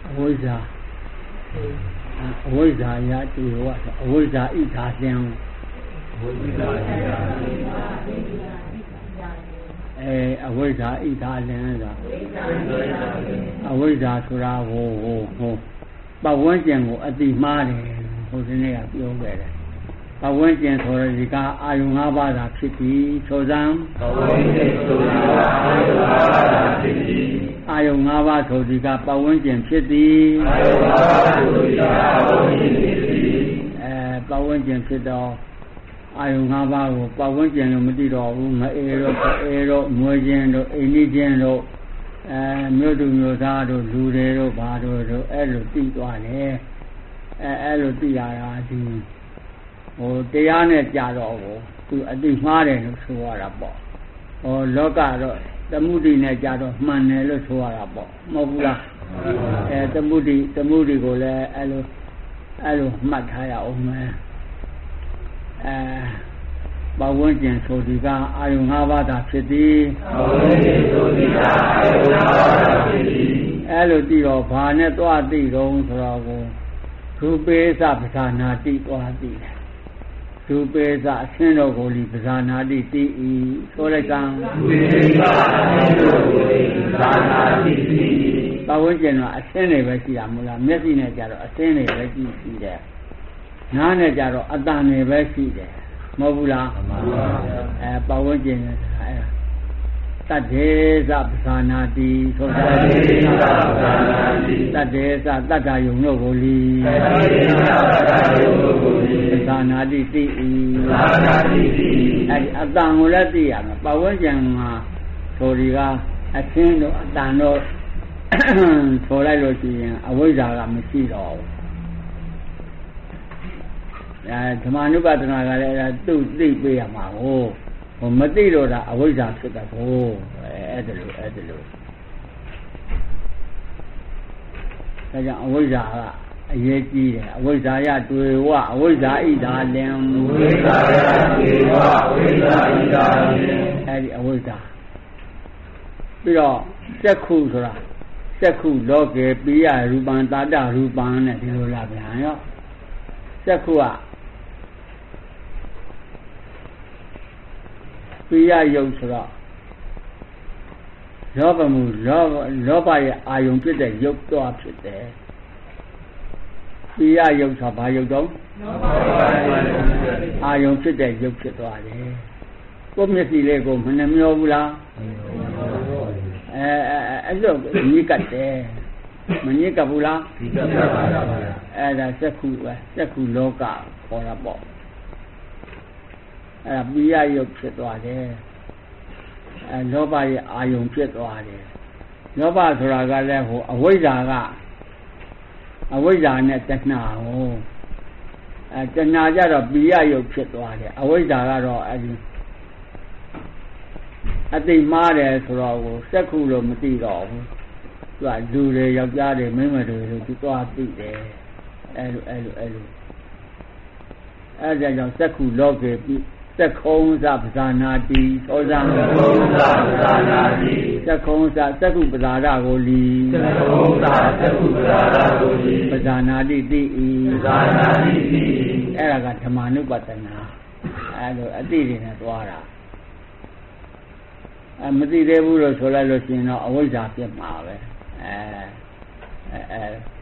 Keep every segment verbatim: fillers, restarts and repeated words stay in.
အဝိဇ္ဇာအဝိဇ္ဇာရတေဝအဝိဇ္ဇာဣထာလင်အဝိဇ္ဇာအဲအဝိဇ္ဇာဣထာလင်ဆိုတာအဝိဇ္ဇာဆိုတာဟိုဟိုဟိုပတ်ဝန်းကျင်ကိုအတိမှားတယ်ဟိုဒီနေ့ကပြောခဲ့တယ်ပတ်ဝန်းကျင်ဆိုရဒီကအာယု၅ပါးသာဖြစ်ပြီးဆိုစမ်းပတ်ဝန်းကျင်ဆိုတာအာယု၅ပါးသာဖြစ်ပြီးအာယု၅ပါးဆိုဒီကပတ်ဝန်းကျင်ဖြစ်သည်အာယု၅ပါးဆိုဒီကပတ်ဝန်းကျင်ဖြစ်သည်အဲပတ်ဝန်းကျင်ဖြစ်တော့အာယု၅ပါးကိုပတ်ဝန်းကျင်လို့မသိတော့ဘူးမအေတော့အေတော့မွေးခြင်းတို့အိမ်ကြီးခြင်းတို့အဲမြို့သူမြို့သားတို့လူတွေတို့ဘာတို့တို့အဲ့လိုသိသွားတယ်အဲအဲ့လိုသိရတာဒီဟိုတရားနဲ့ကြာတော့ကိုသူအတိမှားတယ်လို့ဆိုရတာပေါ့ဟောလောကတော့သမုဒိနဲ့ကြာတော့မှန်တယ်လို့ဆိုရတာပေါ့မဟုတ်ဘူးလားအဲသမုဒိသမုဒိကိုလည်းအဲ့လိုအဲ့လိုမှတ်ထားရအောင်မယ်အဲဘဝဉ္ဇဉ်ဆိုဒီကအာယု၅ပါးသာဖြစ်သည်ဘဝဉ္ဇဉ်ဆိုဒီကအာယု၅ပါးသာဖြစ်သည်အဲ့လိုသိတော့ဘာနဲ့သွားသိတော့ဆိုတော့ကိုရူပေသပဇာနာတိသွားသိတယ်ရူပေသအရှင်းတော်ကိုလီပဇာနာတိသိ၏ဆိုလိုက်ကံရူပေသအရှင်းတော်ကိုလီပဇာနာတိသိ၏ဘဝဉ္ဇဉ်ကအရှင်းတွေပဲရှိရမလားမျက်စိနဲ့ကြတော့အရှင်းတွေပဲကြည့်ရှိတယ်နားနဲ့ကြတော့အတန်တွေပဲရှိတယ်မဟုတ်ဘူးလားမှန်ပါဗျာအဲပတ်ဝန်းကျင်အဲတတ္တေသပဇာနာတိဆိုတာတတ္တေသပဇာနာတိတတ္တေသတတ္တယုံတို့ကိုလီတတ္တေသတတ္တယုံတို့ကိုလီပဇာနာတိသိ၏ပဇာနာတိသိအဲဒီအတန်ကိုလည်းသိရမယ်ပတ်ဝန်းကျင်မှာဆိုဒီကအသင်းတို့အတန်တို့ဆိုလိုက်လို့ရှိရင်အဝိဇ္ဇာကမရှိတော့ဘူးအဲဓမ္မနုပဒနာကလည်းအဲသူ့သိပေးရမှာကိုဟိုမသိတော့တာအဝိဇ္ဇာဖြစ်တာကိုအဲအဲ့ဒါလိုအဲ့ဒါလိုဒါကြောင့်အဝိဇ္ဇာကအရေးကြီးတယ်အဝိဇ္ဇာရတွေ့ဝအဝိဇ္ဇာဣဒာလင်အဝိဇ္ဇာရတွေ့ဝအဝိဇ္ဇာဣဒာလင်အဲ့ဒီအဝိဇ္ဇာပြီးတော့စက္ခုဆိုတာစက္ခုလောကေပိယရူပံတာတရူပံနဲ့ဒီလိုလာပြန်ရောစက္ခုကပိယယုတ်ဆိုတော့လောဘမှုလောလောဘရဲ့အာယုံဖြစ်တဲ့ယုတ်တော့ဖြစ်တယ်ပိယယုတ်ဆိုဘာယုတ်တော့အာယုံဖြစ်တဲ့ယုတ်ဖြစ်သွားတယ်ကိုယ်မျက်စိလေးကိုမနှမျောဘူးလားအဲအဲ့လိုညစ်ကတ်တယ်မညစ်ကပ်ဘူးလားညစ်ကပ်ပါပါအဲ့ဒါစက္ခုပဲစက္ခုလောကခေါ်တာပေါ့အဲ့ဒါပိယယုတ်ဖြစ်သွားတယ်အဲလောဘရဲ့အာယုံဖြစ်သွားတယ်လောဘဆိုတာကလည်းဟိုအဝိဇ္ဇာကအဝိဇ္ဇာနဲ့တဏှာဟိုအဲတဏှာကြတော့ပိယယုတ်ဖြစ်သွားတယ်အဝိဇ္ဇာကတော့အဲဒီအသိမှားတယ်ဆိုတော့ဟိုစက္ခုလို့မသိတော့ဘူးသူကလူတွေယောက်ျားတွေမိန်းမတွေလို့သူသွားသိတယ်အဲလိုအဲလိုအဲလိုအဲဒါကြောင့်စက္ခုလောကေပိသက္ခုံသပဇာနာတိသောဇံသက္ခုံသပဇာနာတိသက္ခုံသသက္ခုပဇာရကိုလီသက္ခုံသသက္ခုပဇာရကိုလီပဇာနာတိသိ၏ပဇာနာတိသိအဲ့ဒါကဓမ္မနုပဒနာအဲလိုအတိတွေနဲ့သွားတာအဲမသိသေးဘူးလို့ဆိုလိုက်လို့ရှိရင်တော့အဝိဇ္ဇာဖြစ်မှာပဲအဲအဲ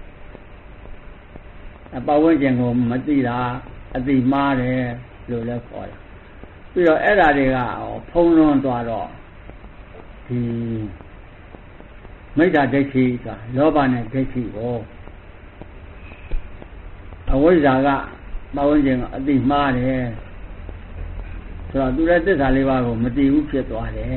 အပဝန်းကျင်ကိုမသိတာအသိမှားတယ်လို့လည်းခေါ်တယ်ပြီးတော့အဲ့ဓာတွေကဖုံးလွှမ်းသွားတော့ဒီမိစ္ဆာဒိဋ္ဌိကလောဘနဲ့ဒိဋ္ဌိကိုအဝိဇ္ဇာကပဝန်းကျင်ကအသိမှားတယ်ဆိုတော့သူလည်းသစ္စာလေးပါးကိုမသိဘူးဖြစ်သွားတယ်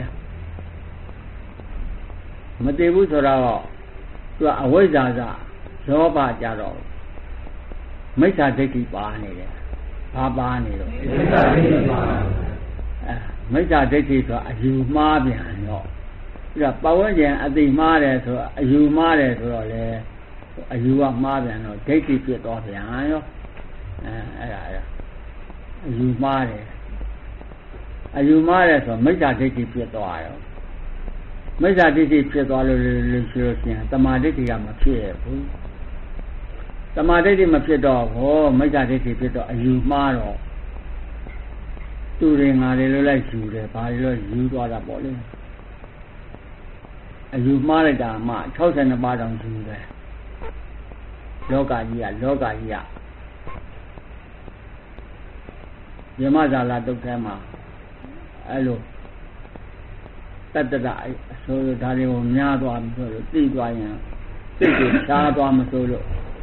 မသိဘူးဆိုတော့သူကအဝိဇ္ဇာကလောဘကြတော့မိစ္ဆာဒိဋ္ဌိပါနေတယ်ဘာပါနေတော့မိစ္ဆာဒိဋ္ဌိပါအဲမိစ္ဆာဒိဋ္ဌိဆိုတာအယူမှားပြန်တော့ပြီးတော့ပဝန်းကျင်အသိမှားတယ်ဆိုတော့အယူမှားတယ်ဆိုတော့လေအယူကမှားပြန်တော့ဒိဋ္ဌိဖြစ်သွားပြန်ရောအဲအဲ့ဒါအဲ့ဒါအယူမှားတယ်အယူမှားတယ်ဆိုတော့မိစ္ဆာဒိဋ္ဌိဖြစ်သွားရောမိစ္ဆာဒိဋ္ဌိဖြစ်သွားလို့လို့ဆိုလို့ရှိရင်တမာဒိဋ္ဌိကမဖြစ်ဘူးတမာဒိဋ္ဌိမဖြစ်တော့ဘောမိစ္ဆာဒိဋ္ဌိဖြစ်တော့အယူမှားတော့သူတွေငါတွေလို့လိုက်ယူတယ်ဘာတွေလို့ယူသွားတာပေါ့လေအယူမှားလိုက်တာမှ၆၂ပါးတောင်ယူတယ်လောကကြီးကလောကကြီးကယမဇာလာတုတ်ထဲမှာအဲ့လိုတတ္တရအဆိုးဒါတွေကိုများသွားပြီဆိုလို့သိသွားရင်သိကိုရှားသွားမဆိုလို့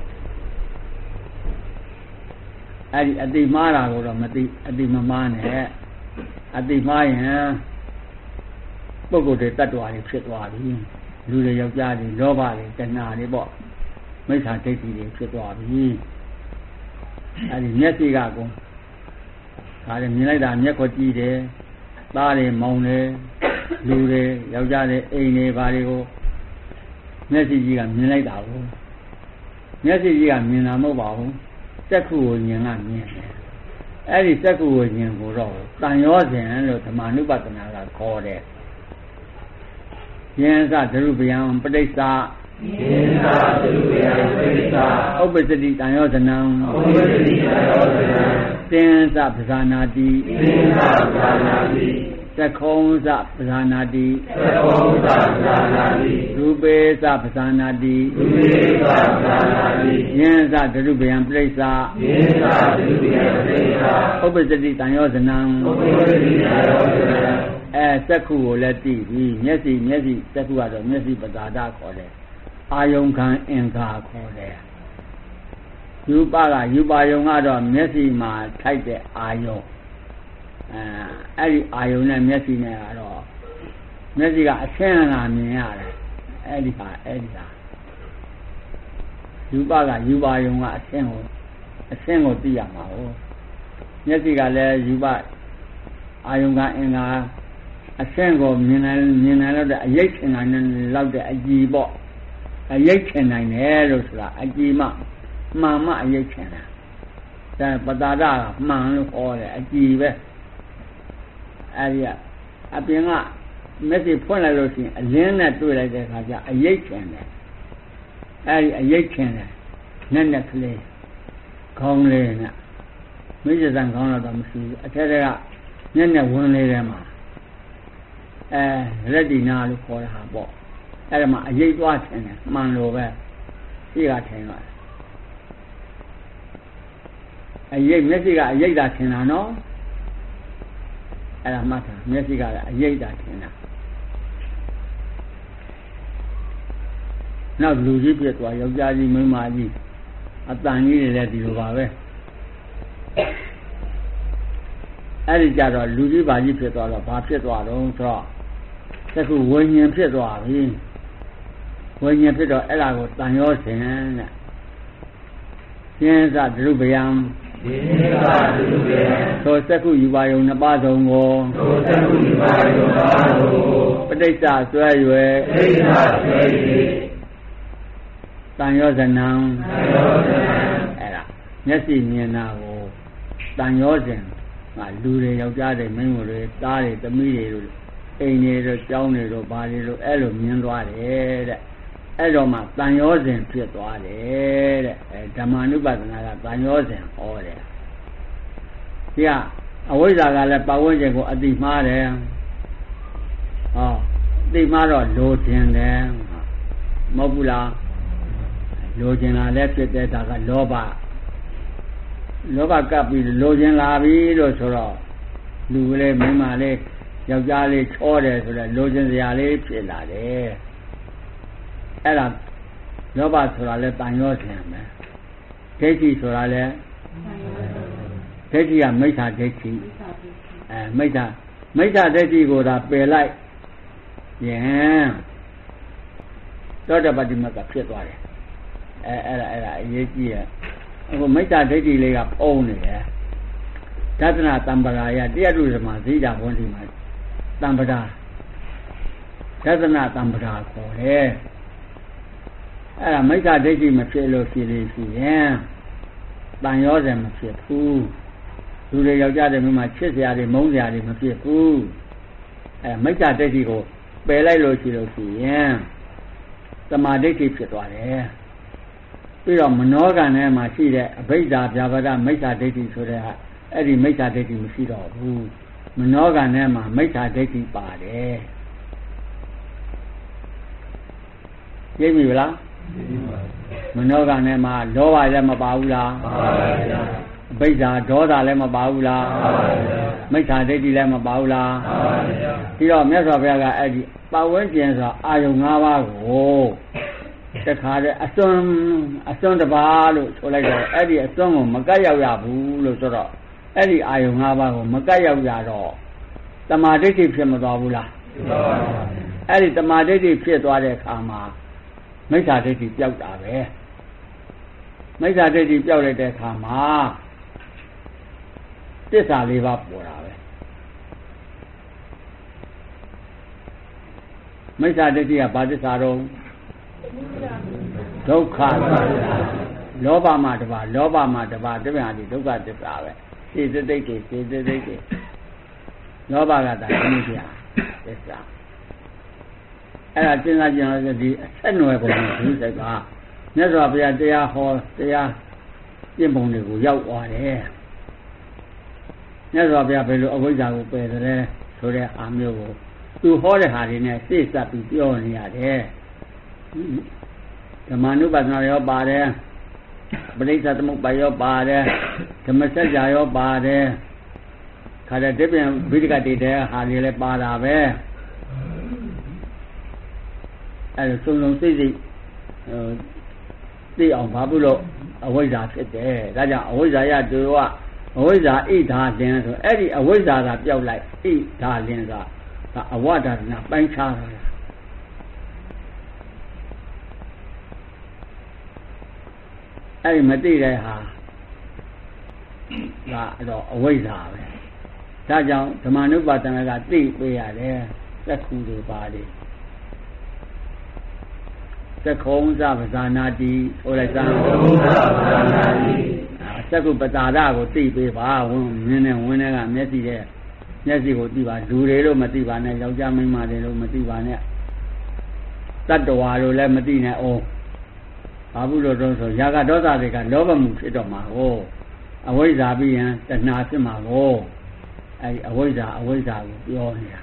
အဲ့ဒီအတိမှားတာကိုတော့မသိအတိမမှားနဲ့အတိမှားရင်ပုဂ္ဂိုလ်တွေတ attva တွေဖြစ်သွားပြီလူတွေယောက်ျားတွေလောဘတွေတဏှာတွေပေါ့မိစ္ဆာဒိဋ္ဌိတွေဖြစ်သွားပြီအဲ့ဒီမျက်စိကကုန်ဒါလည်းမြင်လိုက်တာမျက်ခွက်ကြည့်တယ်သားတွေမောင်တယ်လူတွေယောက်ျားတွေအိမ်တွေဘာတွေကိုမျက်စိကြီးကမြင်လိုက်တာကိုမျက်စိကြီးကမြင်တာမဟုတ်ပါဘူးစက္ခုကိုဉာဏ်ကမြင်တယ်အဲ့ဒီစက္ခုကိုဉာဏ်ကိုတော့တန်ရောစဉ်လို့ဓမ္မနုပဒနာကခေါ်တယ်ယဉ်စဒရုပယံပဋိစ္စယဉ်စဒရုပယံပဋိစ္စဥပ္ပစတိတန်ရောဇနံဥပ္ပစတိတန်ရောဇနံသင်္စပဇာနာတိသင်္စပဇာနာတိသကုံစပဇာနာတိသကုံစပဇာနာတိရူပေစပဇာနာတိရူပေစပဇာနာတိယဉ်စဒရုပယံပဋိစ္စယဉ်စဒရုပယံပဋိစ္စဥပ္ပစတိတန်ရောဇနံဥပ္ပစတိတန်ရောဇနံအဲစက္ခုကိုလည်းသိပြီမျက်စိမျက်စိစက္ခုကတော့မျက်စိပဇာဒခေါ်တယ်အာယုံခံအင်္ဂါခေါ်တယ်ယူပကယူပါယုံကတော့မျက်စိမှာထိုက်တဲ့အာယုံအဲအဲ့ဒီအာယုံနဲ့မျက်စိနဲ့ကတော့မျက်စိကအဆင်းလာမြင်ရတယ်အဲ့ဒီဟာအဲ့ဒီဟာယူပကယူပါယုံကအဆင်းကိုအဆင်းကိုသိရမှာဟုတ်မျက်စိကလည်းယူပအာယုံကအင်္ဂါအဆင့်ကိုမြင်နိုင်မြင်နိုင်တော့အရိပ်ချင်နိုင်လောက်တဲ့အကြည်ပေါ့အရိပ်ချင်နိုင်တယ်လို့ဆိုတာအကြည်မှမှန်မှအရိပ်ချင်တာဒါပတာဒကမှန်လို့ဟောတယ်အကြည်ပဲအဲဒီကအပြင်ကမျက်စိဖွင့်လိုက်လို့ရှိရင်အလင်းနဲ့တွေ့လိုက်တဲ့အခါကျအရိပ်ချင်တယ်အဲဒီအရိပ်ချင်တယ်နက်နက်ကလေးခေါင်းလေးနဲ့မိစ္ဆာခေါင်းတော့မရှိဘူးအထက်ကညက်နဲ့ဝင်လေးထဲမှာအဲရက်ဒီနာလို့ခေါ်တာပေါ့အဲ့ဒါမှအရိပ်သွားထင်တယ်မှန်လို့ပဲရှိကထင်တော့အရိပ်မျက်စိကအရိပ်သာထင်တာနော်အဲ့ဒါမှတ်တာမျက်စိကလည်းအရိပ်သာထင်တာနောက်လူကြီးပြည့်သွားယောက်ျားကြီးမိန်းမကြီးအတန်ကြီးတွေလည်းဒီလိုပါပဲအဲ့ဒီကြတော့လူကြီးပါကြီးဖြစ်သွားတော့ဘာဖြစ်သွားတော့ဆိုတော့တခုဝိညာဉ်ဖြစ်သွားပြီဝိညာဉ်ဖြစ်တော့အဲ့ဒါကိုတန်ရောစဉ်တဲ့ရှင်းစဒရုပယံရှင်းစဒရုပယံသောစက္ခုယူပါယုံနှစ်ပါးစုံကိုသောစက္ခုယူပါယုံနှစ်ပါးစုံကိုပဋိစ္စဆွဲ၍ပဋိစ္စဆွဲ၍တန်ရောဇနံတန်ရောဇနံအဲ့ဒါမျက်စိမြင်တာကိုတန်ရောစဉ်ငါလူတွေယောက်ျားတွေမိန်းမတွေသားတွေသမီးတွေတို့အိမ်တွေတို့ကျောင်းတွေတို့ဘာတွေတို့အဲ့လိုမြင်သွားတယ်တဲ့အဲ့တော့မှတန်ရောစဉ်ဖြစ်သွားတယ်တဲ့အဲဓမ္မနုပဒနာကတန်ရောစဉ်ဟောတယ်ဒီကအဝိဇ္ဇာကလည်းပတ်ဝန်းကျင်ကိုအတိမှားတယ်ဟောအတိမှားတော့လိုချင်တယ်မဟုတ်ဘူးလားလိုချင်တာလည်းဖြစ်တဲ့ဒါကလောဘလောဘကပ်ပြီးလိုချင်လာပြီလို့ဆိုတော့လူကလေးမိန်းမလေးယောက်ျားလေးချောတယ်ဆိုတော့လိုချင်စရာလေးဖြစ်လာတယ်အဲ့ဒါလောဘဆိုတာလဲတန်ရောစဉ်ပဲဒိဋ္ဌိဆိုတာလဲဒိဋ္ဌိကမိစ္ဆာဒိဋ္ဌိအဲမိစ္ဆာမိစ္ဆာဒိဋ္ဌိကိုသာပယ်လိုက်ရင်သောတပတ္တိမကဖြစ်သွားတယ်အဲအဲ့ဒါအဲ့ဒါအရေးကြီးရဲ့အခုမိစ္ဆာဒိဋ္ဌိလေးကပုံနေတယ်ဒသနာတံပရာယတရားထုဓမ္မဇိတာဝန္တိမှာတံပရာဒသနာတံပရာခေါ်တယ်အဲ့ဒါမိစ္ဆာဒိဋ္ဌိမဖြစ်လို့ဖြစ်လို့ရှိရင်တန်ရောစဉ်မဖြစ်ဘူးလူတွေယောက်ျားတွေမိန်းမချစ်စရာတွေမုန်းစရာတွေမဖြစ်ဘူးအဲမိစ္ဆာဒိဋ္ဌိကိုပယ်လိုက်လို့ရှိလို့ရှိရင်သမာဓိဋ္ဌိဖြစ်သွားတယ်ပြီးတော့မနောကံထဲမှာရှိတဲ့အဘိဓါဗျာပါဒမိစ္ဆာဒိဋ္ဌိဆိုတဲ့ဟာအဲ့ဒီမိစ္ဆာဒိဋ္ဌိမရှိတော့ဘူးမနောကံထဲမှာမိစ္ဆာဒိဋ္ဌိပါတယ်သိပြီလားမနောကံထဲမှာလောဘလည်းမပါဘူးလားပါပါဗျာအဘိဓါဒေါသလည်းမပါဘူးလားပါပါဗျာမိစ္ဆာဒိဋ္ဌိလည်းမပါဘူးလားပါပါဗျာပြီးတော့မြတ်စွာဘုရားကအဲ့ဒီပတ်ဝန်းကျင်ဆိုအာယုံ၅ပါးကိုတခါတည်းအစွန်းအစွန်းတစ်ပါးလို့ဆိုလိုက်တော့အဲ့ဒီအစွန်းကိုမကတ်ရောက်ရဘူးလို့ဆိုတော့အဲ့ဒီအာယုံ၅ပါးကိုမကတ်ရောက်ရတော့တမာဒိဋ္ဌိဖြစ်မသွားဘူးလားဖြစ်ပါပါအဲ့ဒီတမာဒိဋ္ဌိဖြစ်သွားတဲ့အခါမှာမိစ္ဆာဒိဋ္ဌိပျောက်တာပဲမိစ္ဆာဒိဋ္ဌိပျောက်လိုက်တဲ့အခါမှာသစ္စာလေးပါးပေါ်တာပဲမိစ္ဆာဒိဋ္ဌိကဘာသစ္စာတော့ဒုက္ခလောဘမှာတပါလောဘမှာတပါတပြားဒီဒုက္ခသစ္စာပဲစေတသိက်တွေစေတသိက်တွေလောဘကတာအနိစ္စသစ္စာအဲ့ဒါစဉ်းစားကြည့်ရင်ဒီအဆက်နွယ်ပုံကိုဒီစိတ်ကမြတ်စွာဘုရားတရားဟောတရားပြင့်ပုံတွေကိုရောက်သွားတယ်မြတ်စွာဘုရားဘယ်လိုအဝိဇ္ဇာကိုပယ်တယ်ဆိုတဲ့အာမျိုးကိုသူဟောတဲ့ဟာတွေနဲ့စိတ်ဆက်ပြီးပြောနေရတယ်ဓမ္မနုပါဒနာရောပါတယ်ပရိစ္ဆသမုပ္ပါရောပါတယ်ဓမ္မစကြာရောပါတယ်ခါတဲ့ဒီပြန်ဗိဓိကတည်တဲ့ဟာတွေလည်းပါတာပဲအဲ့လိုစုံစုံစိတ်စိတ်သိအောင်ဘာဖြစ်လို့အဝိဇ္ဇာဖြစ်တယ်ဒါကြောင့်အဝိဇ္ဇာရတူကအဝိဇ္ဇာဣဓာလင်းဆိုအဲ့ဒီအဝိဇ္ဇာကပျောက်လိုက်ဣဓာလင်းကဒါအဝဒနာပိုင်းခြားတာအဲ့ဒီမသိတဲ့ဟာကတော့အဝိဇ္ဇာပဲဒါကြောင့်ဓမ္မနုပါဒနာကသိပေးရတယ်သက္ခုတွေပါတယ်သက္ခုံသပဇာနာတိဆိုလိုက်သက္ခုံသပဇာနာတိသက္ခုပတာရကိုသိပေးပါဝင်နင်းနဲ့ဝင်တဲ့ကမျက်စိတဲ့မျက်စိကိုသိပါလူတွေလို့မသိပါနဲ့ယောက်ျားမိန်းမတွေလို့မသိပါနဲ့တတ္တဝါလို့လည်းမသိနဲ့အောင်ဘာဘူးလို့တော့ဆိုရာဂဒေါသတွေကလောဘမှုဖြစ်တော့မှာဟောအဝိဇ္ဇာပြီးရင်တဏှာဖြစ်မှာဟောအဲဒီအဝိဇ္ဇာအဝိဇ္ဇာကိုပြောနေတာ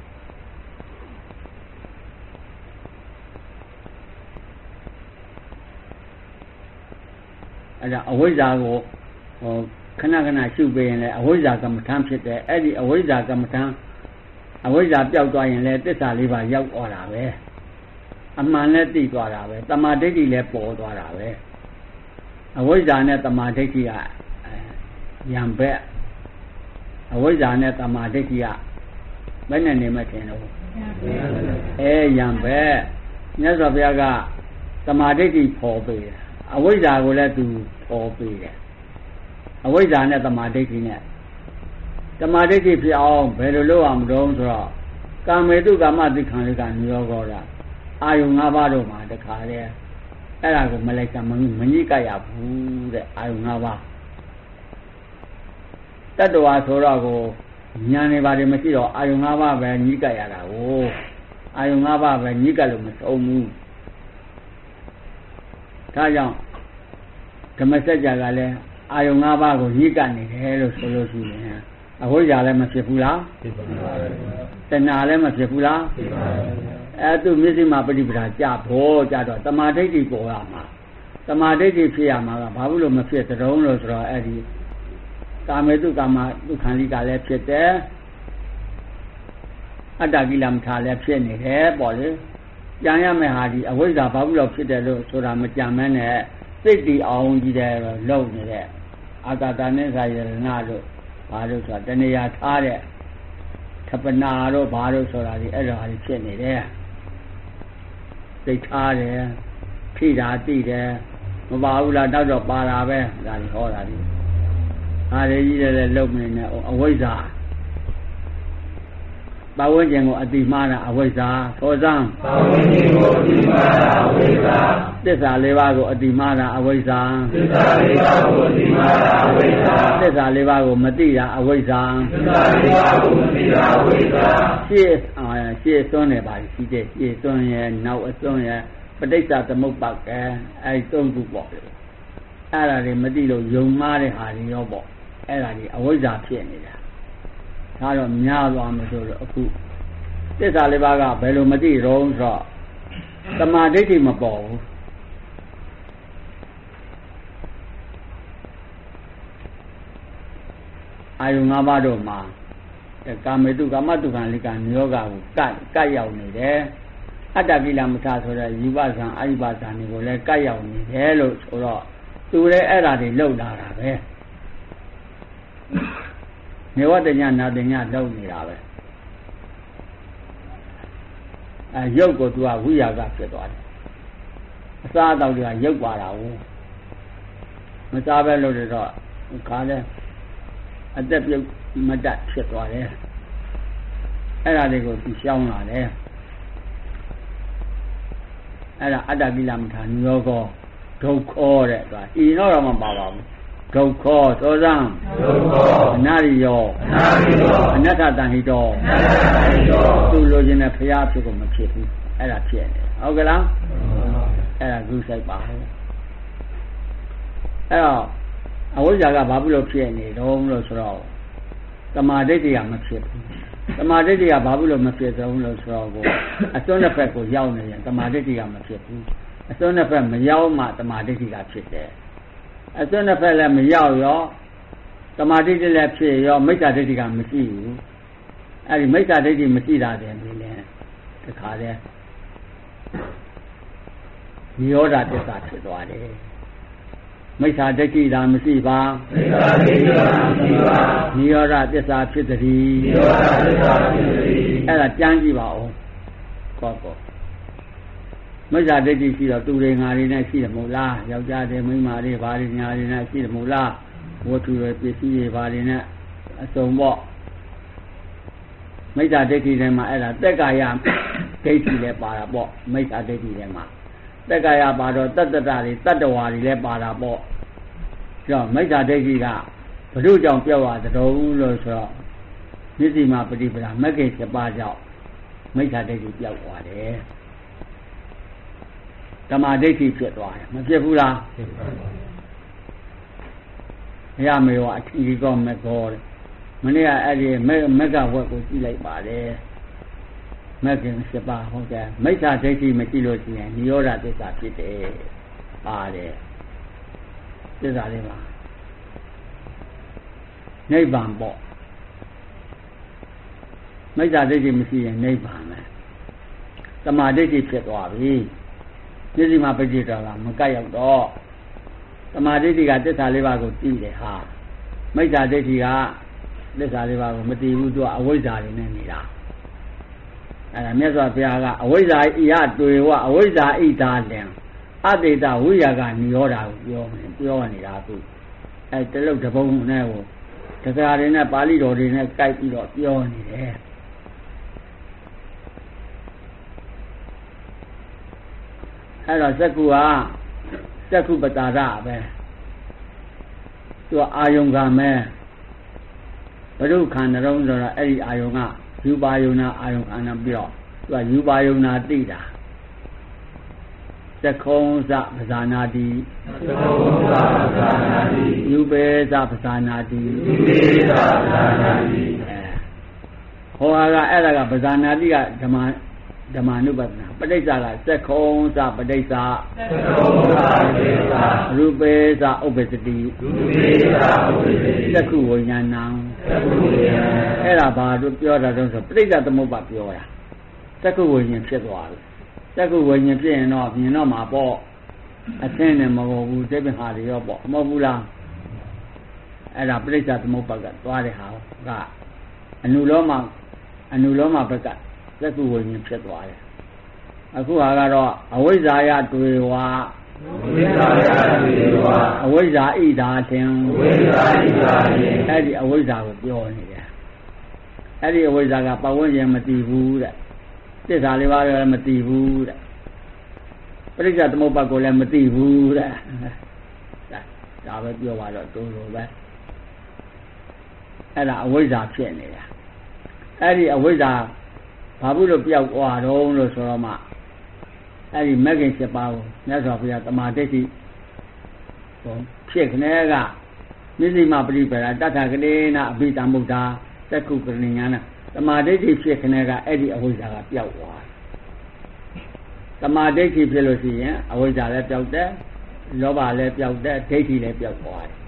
အဲ့ဒါအဝိဇ္ဇာကိုဟိုခဏခဏရှုပေးရင်လည်းအဝိဇ္ဇာကမ္မထံဖြစ်တယ်အဲ့ဒီအဝိဇ္ဇာကမ္မထံအဝိဇ္ဇာပျောက်သွားရင်လည်းသစ္စာလေးပါရောက်သွားတာပဲအမှန်နဲ့သိသွားတာပဲတမာဒိဋ္ဌိလည်းပေါ်သွားတာပဲအဝိဇ္ဇာနဲ့တမာဒိဋ္ဌိကယံဘက်အဝိဇ္ဇာနဲ့တမာဒိဋ္ဌိကဘယ်နဲ့နေမှထင်တော့အဲယံဘက်မြတ်စွာဘုရားကတမာဒိဋ္ဌိပေါ်ပေးတယ်အဝိဇ္ဇာကိုလည်းသူပေါ်ပေးတယ်အဝိဇ္ဇာနဲ့တမာဒိဋ္ဌိနဲ့တမာဒိဋ္ဌိဖြစ်အောင်ဘယ်လိုလုပ်အောင်မလုပ်ဆိုတော့ကာမေတုကာမသိက္ခာလေးကနိရောဂောတာအာယုံ၅ပါးတော့မှာတခါလေအဲ့ဒါကိုမလိုက်ကမမညှိကြရဘူးတဲ့အာယုံ၅ပါးတတ္တဝါဆိုတော့ကိုဉာဏ်နေပါတယ်မရှိတော့အာယုံ၅ပါးပဲညှိကြရတာကိုအာယုံ၅ပါးပဲညှိကြလို့မဆုံးဘူးဒါကြောင့်ဓမ္မစကြာကလည်းအာယုံ၅ပါးကိုညှိကနေတယ်လို့ဆိုလို့ရှိရင်အဝိဇ္ဇာလည်းမဖြစ်ဘူးလားဖြစ်ပါဘူးတဏှာလည်းမဖြစ်ဘူးလားဖြစ်ပါဘူးအဲ့သူမျက်စိမှာပฏิပဒါကြဖို့ကြတော့တမာဒိဋ္ဌိပေါ်ရမှာတမာဒိဋ္ဌိဖြစ်ရမှာကဘာလို့မဖြစ်တုံးလို့ဆိုတော့အဲ့ဒီကာမေတုကာမဒုက္ခလိကလည်းဖြစ်တယ်အတ္တကိလမထာလည်းဖြစ်နေတယ်ပေါ့လေကြံရမယ့်ဟာဒီအဝိဇ္ဇာဘာလို့ဖြစ်တယ်လို့ဆိုတာမကြံမဲနဲ့စိတ်တီအောင်ကြီးတယ်လုံနေတဲ့အာတတနဲ့ဇာယရဏလို့ဘာလို့ဆိုတာတဏှာထားတဲ့ထပနာတို့ဘာလို့ဆိုတာဒီအဲ့ဒါကြီးဖြစ်နေတယ်သိထားတယ်ထိတာသိတယ်မပါဘူးလားတော့တော့ပါတာပဲဒါကြီးဟောတာဒီအားရကြီးတယ်လုံနေနဲ့အဝိဇ္ဇာပါဝဉ္ဇဉ်ကိုအတိမှားတာအဝိဇ္ဇာသောဇံပါဝဉ္ဇဉ်ကိုအတိမှားတာအဝိဇ္ဇာသစ္စာလေးပါးကိုအတိမှားတာအဝိဇ္ဇာသစ္စာလေးပါးကိုအတိမှားတာအဝိဇ္ဇာသစ္စာလေးပါးကိုမသိတာအဝိဇ္ဇာသစ္စာလေးပါးကိုမသိတာအဝိဇ္ဇာရှင်းအာရှေ့စွန်းနေပါရှိတဲ့ရှေ့စွန်းရဲ့နောက်အစွန်းရဲ့ပဋိစ္စသမုပ္ပါကဲအဲသုံးခုပေါ့အဲ့ဒါတွေမသိလို့ယုံမှားတဲ့ဟာတွေရောပေါ့အဲ့ဒါတွေအဝိဇ္ဇာဖြစ်နေတာဒါတော့များသွားမှဆိုတော့အခုသစ္စာလေးပါးကဘယ်လိုမသိတော့ဆိုတော့သမာဓိဋ္ဌိမပေါ်ဘူးအာယု၅ပါးတို့မှာကာမေတုကာမတုခံလိကယောဂကိုကတ်ကတ်ရောက်နေတယ်အတ္တကိလမထဆိုတဲ့ယူပဇံအာယုပဇံတွေကိုလည်းကတ်ရောက်နေတယ်လို့ဆိုတော့သူလည်းအဲ့ဒါတွေလောက်လာတာပဲနေဝတ္တညနာတညလောက်နေတာပဲအဲရုပ်ကိုသူကဝိရာကဖြစ်သွားတယ်အစားအသောက်တွေကရုပ်ပါတာဘူးမစားပဲလို့တော့ခါလဲအသက်ပြုတ်မတတ်ဖြစ်သွားတယ်အဲ့ဒါတွေကိုသူရှောင်းလာတယ်အဲ့ဒါအတ္တကိလမထာညောကောဒုက္ခောတဲ့သူကဤတော့တော့မပါပါဘူးဒုက္ခောသောဇံဒုက္ခောအနာရိယောအနာရိယောအနတ္တတန်ဟိတောအနတ္တတန်ဟိတောသူလိုချင်တဲ့ဖရာဖြစ်ကိုမဖြစ်ဘူးအဲ့ဒါဖြစ်နေဟုတ်ကလားအဲ့ဒါကုစိတ်ပါအဲ့တော့အဝိဇ္ဇာကဘာဖြစ်လို့ဖြစ်နေတော့လို့ဆိုတော့သမာဓိဋ္ဌိကမဖြစ်ဘူးသမာဓိဋ္ဌိကဘာဖြစ်လို့မဖြစ်ဆုံးလို့ဆိုတော့ကိုအစွန်းတစ်ဖက်ကိုရောက်နေရင်သမာဓိဋ္ဌိကမဖြစ်ဘူးအစွန်းတစ်ဖက်မရောက်မှသမာဓိဋ္ဌိကဖြစ်တယ်အစွန်းတစ်ဖက်လည်းမရောက်ရောသမာဓိဋ္ဌိလည်းဖြစ်ရောမိစ္ဆာဒိဋ္ဌိကမရှိဘူးအဲ့ဒီမိစ္ဆာဒိဋ္ဌိမရှိတာတယ်ဒီလေတခါတည်းနိရောဓသစ္စာဖြစ်သွားတယ်မိစ္ဆာဒိဋ္ဌိသာမရှိပါမိစ္ဆာဒိဋ္ဌိသာမရှိပါနိရောဓသစ္စာဖြစ်သည်နိရောဓသစ္စာဖြစ်သည်အဲ့ဒါကြမ်းကြည့်ပါဦးကောကောမိစ္ဆာဒိဋ္ဌိရှိတော့သူတွေငါတွေနဲ့ရှိတယ်မို့လားယောက်ျားတွေမိန်းမတွေဘာတွေညာတွေနဲ့ရှိတယ်မို့လားဝတ္ထုတွေပစ္စည်းတွေဘာတွေနဲ့အစုံပေါ့မိစ္ဆာဒိဋ္ဌိထဲမှာအဲ့ဒါတက်ကာယဒိဋ္ဌိလည်းပါတာပေါ့မိစ္ဆာဒိဋ္ဌိထဲမှာတက္ကရာပါတော့တတ္တတတွေတတ္တဝါတွေလည်းပါတာပေါ့ကြောင့်မိစ္ဆာဒိဋ္ဌိကဘုရုကြောင့်ပြောက်ရတဲ့လို့ဆိုတော့မျက်စိမှာပฏิပဒါမဂ္ဂင်七ပါးကြောင့်မိစ္ဆာဒိဋ္ဌိပြောက်သွားတယ်ဓမ္မဒိဋ္ဌိဖြစ်သွားတယ်မဖြစ်ဘူးလားဖြစ်ပါဘူးဘုရားမေဝအထီကောမကောတဲ့မနေ့ကအဲ့ဒီမဂ္ဂဝက်ကိုကြည့်လိုက်ပါတယ်မဂ္ဂင်七ပါးဟုတ်တယ်မိစ္ဆာဒိဋ္ဌိမရှိလို့ရှိရင်နိရောဓသစ္စာဖြစ်တယ်ပါတယ်သစ္စာလေးပါနိဗ္ဗာန်ပေါ့မိစ္ဆာဒိဋ္ဌိမရှိရင်နိဗ္ဗာန်ပဲသမာဓိဋ္ဌိဖြစ်သွားပြီမျက်စိမှာပဋိဒေါကမကတ်ရောက်တော့သမာဓိဋ္ဌိကသစ္စာလေးပါးကိုသိတယ်ဟာမိစ္ဆာဒိဋ္ဌိကသစ္စာလေးပါးကိုမသိဘူးသူကအဝိဇ္ဇာတွေနဲ့နေတာအဲ့ဒါမြတ်စွာဘုရားကအဝိဇ္ဇာဣယတွေ့ဝအဝိဇ္ဇာဣဒါလင်အတေတဝိရာကနိရောဓကိုပြောမယ်ပြောနေတာသူအဲတလုတ်တပုံနဲ့ကိုတရားတွေနဲ့ပါဠိတော်တွေနဲ့ကြိုက်ပြီးတော့ပြောနေတယ်အဲ့တော့စက္ကူကစက္ခုပတာရပဲသူကအာယုံကမဲဘုရုခန္ဓာတော်ဆိုတော့အဲ့ဒီအာယုံကယူပါယုံနာအာယုံခန္ဓာပြီးတော့သူကယူပါယုံနာသိတာသကုံသပဇာနာတိသကုံသပဇာနာတိယူပေသပဇာနာတိယူပေသပဇာနာတိအဲဟောကအဲ့ဒါကပဇာနာတိကဓမ္မဓမ္မနုပဒနာပဋိစ္စကသကုံသပဋိစ္စသကုံသပဋိစ္စရူပေသဥပ္ပစတိရူပေသဥပ္ပစတိသက္ခုဝိညာဏံသက္ခုဝိညာဏအဲ့ဒါဘာတို့ပြောတာတော့ဆိုပဋိစ္စသမုပ္ပါပြောတာသက္ခုဝိညာဉ်ဖြစ်သွားပြီသက္ခုဝိညာဉ်ဖြစ်ရင်တော့မြင်တော့မှာပေါ့အသင်းနဲ့မဟုတ်ဘူးစိတ်ပင်ဟာတွေရောပေါ့မဟုတ်ဘူးလားအဲ့ဒါပဋိစ္စသမုပ္ပါကသွားတဲ့ဟာကအနုလောမအနုလောမဘက်ကသက္ခုဝိညာဉ်ဖြစ်သွားတယ်အခုဟာကတော့အဝိဇ္ဇာယတွေ့ဝါအဝိဇ္ဇာယတွေ့ဝါအဝိဇ္ဇာဣဒါတင်အဝိဇ္ဇာဣဒါတင်အဲ့ဒီအဝိဇ္ဇာကိုပြောနေတယ်အဲ့ဒီအဝိဇ္ဇာကပတ်ဝန်းကျင်မတည်ဘူးတဲ့သစ္စာလေးပါးလည်းမသိဘူးတဲ့ပရိစ္ဆေသမုပ္ပါကိုလည်းမသိဘူးတဲ့ဒါပဲပြောပါတော့တူတူပဲအဲ့ဒါအဝိဇ္ဇာဖြစ်နေတာအဲ့ဒီအဝိဇ္ဇာဘာဘူးလို့ပြောက်သွားတော့လို့ဆိုတော့မှအဲ့ဒီမဂ္ဂင်七ပါးကိုမြတ်စွာဘုရားတမာဒိဋ္ဌိဟိုဖြစ်ခနဲ့ကနိသိမပရိပဒါတထကလေးနာအဘိဓမ္မုဒ္ဒါသက္ကုပရိညာဏတမာဒိဋ္ဌိဖြစ်ခနဲ့ကအဲ့ဒီအဝိဇ္ဇာကပျောက်သွားတယ်တမာဒိဋ္ဌိဖြစ်လို့ရှိရင်အဝိဇ္ဇာလည်းပျောက်တယ်လောဘလည်းပျောက်တယ်ဒိဋ္ဌိလည်းပျောက်သွားတယ်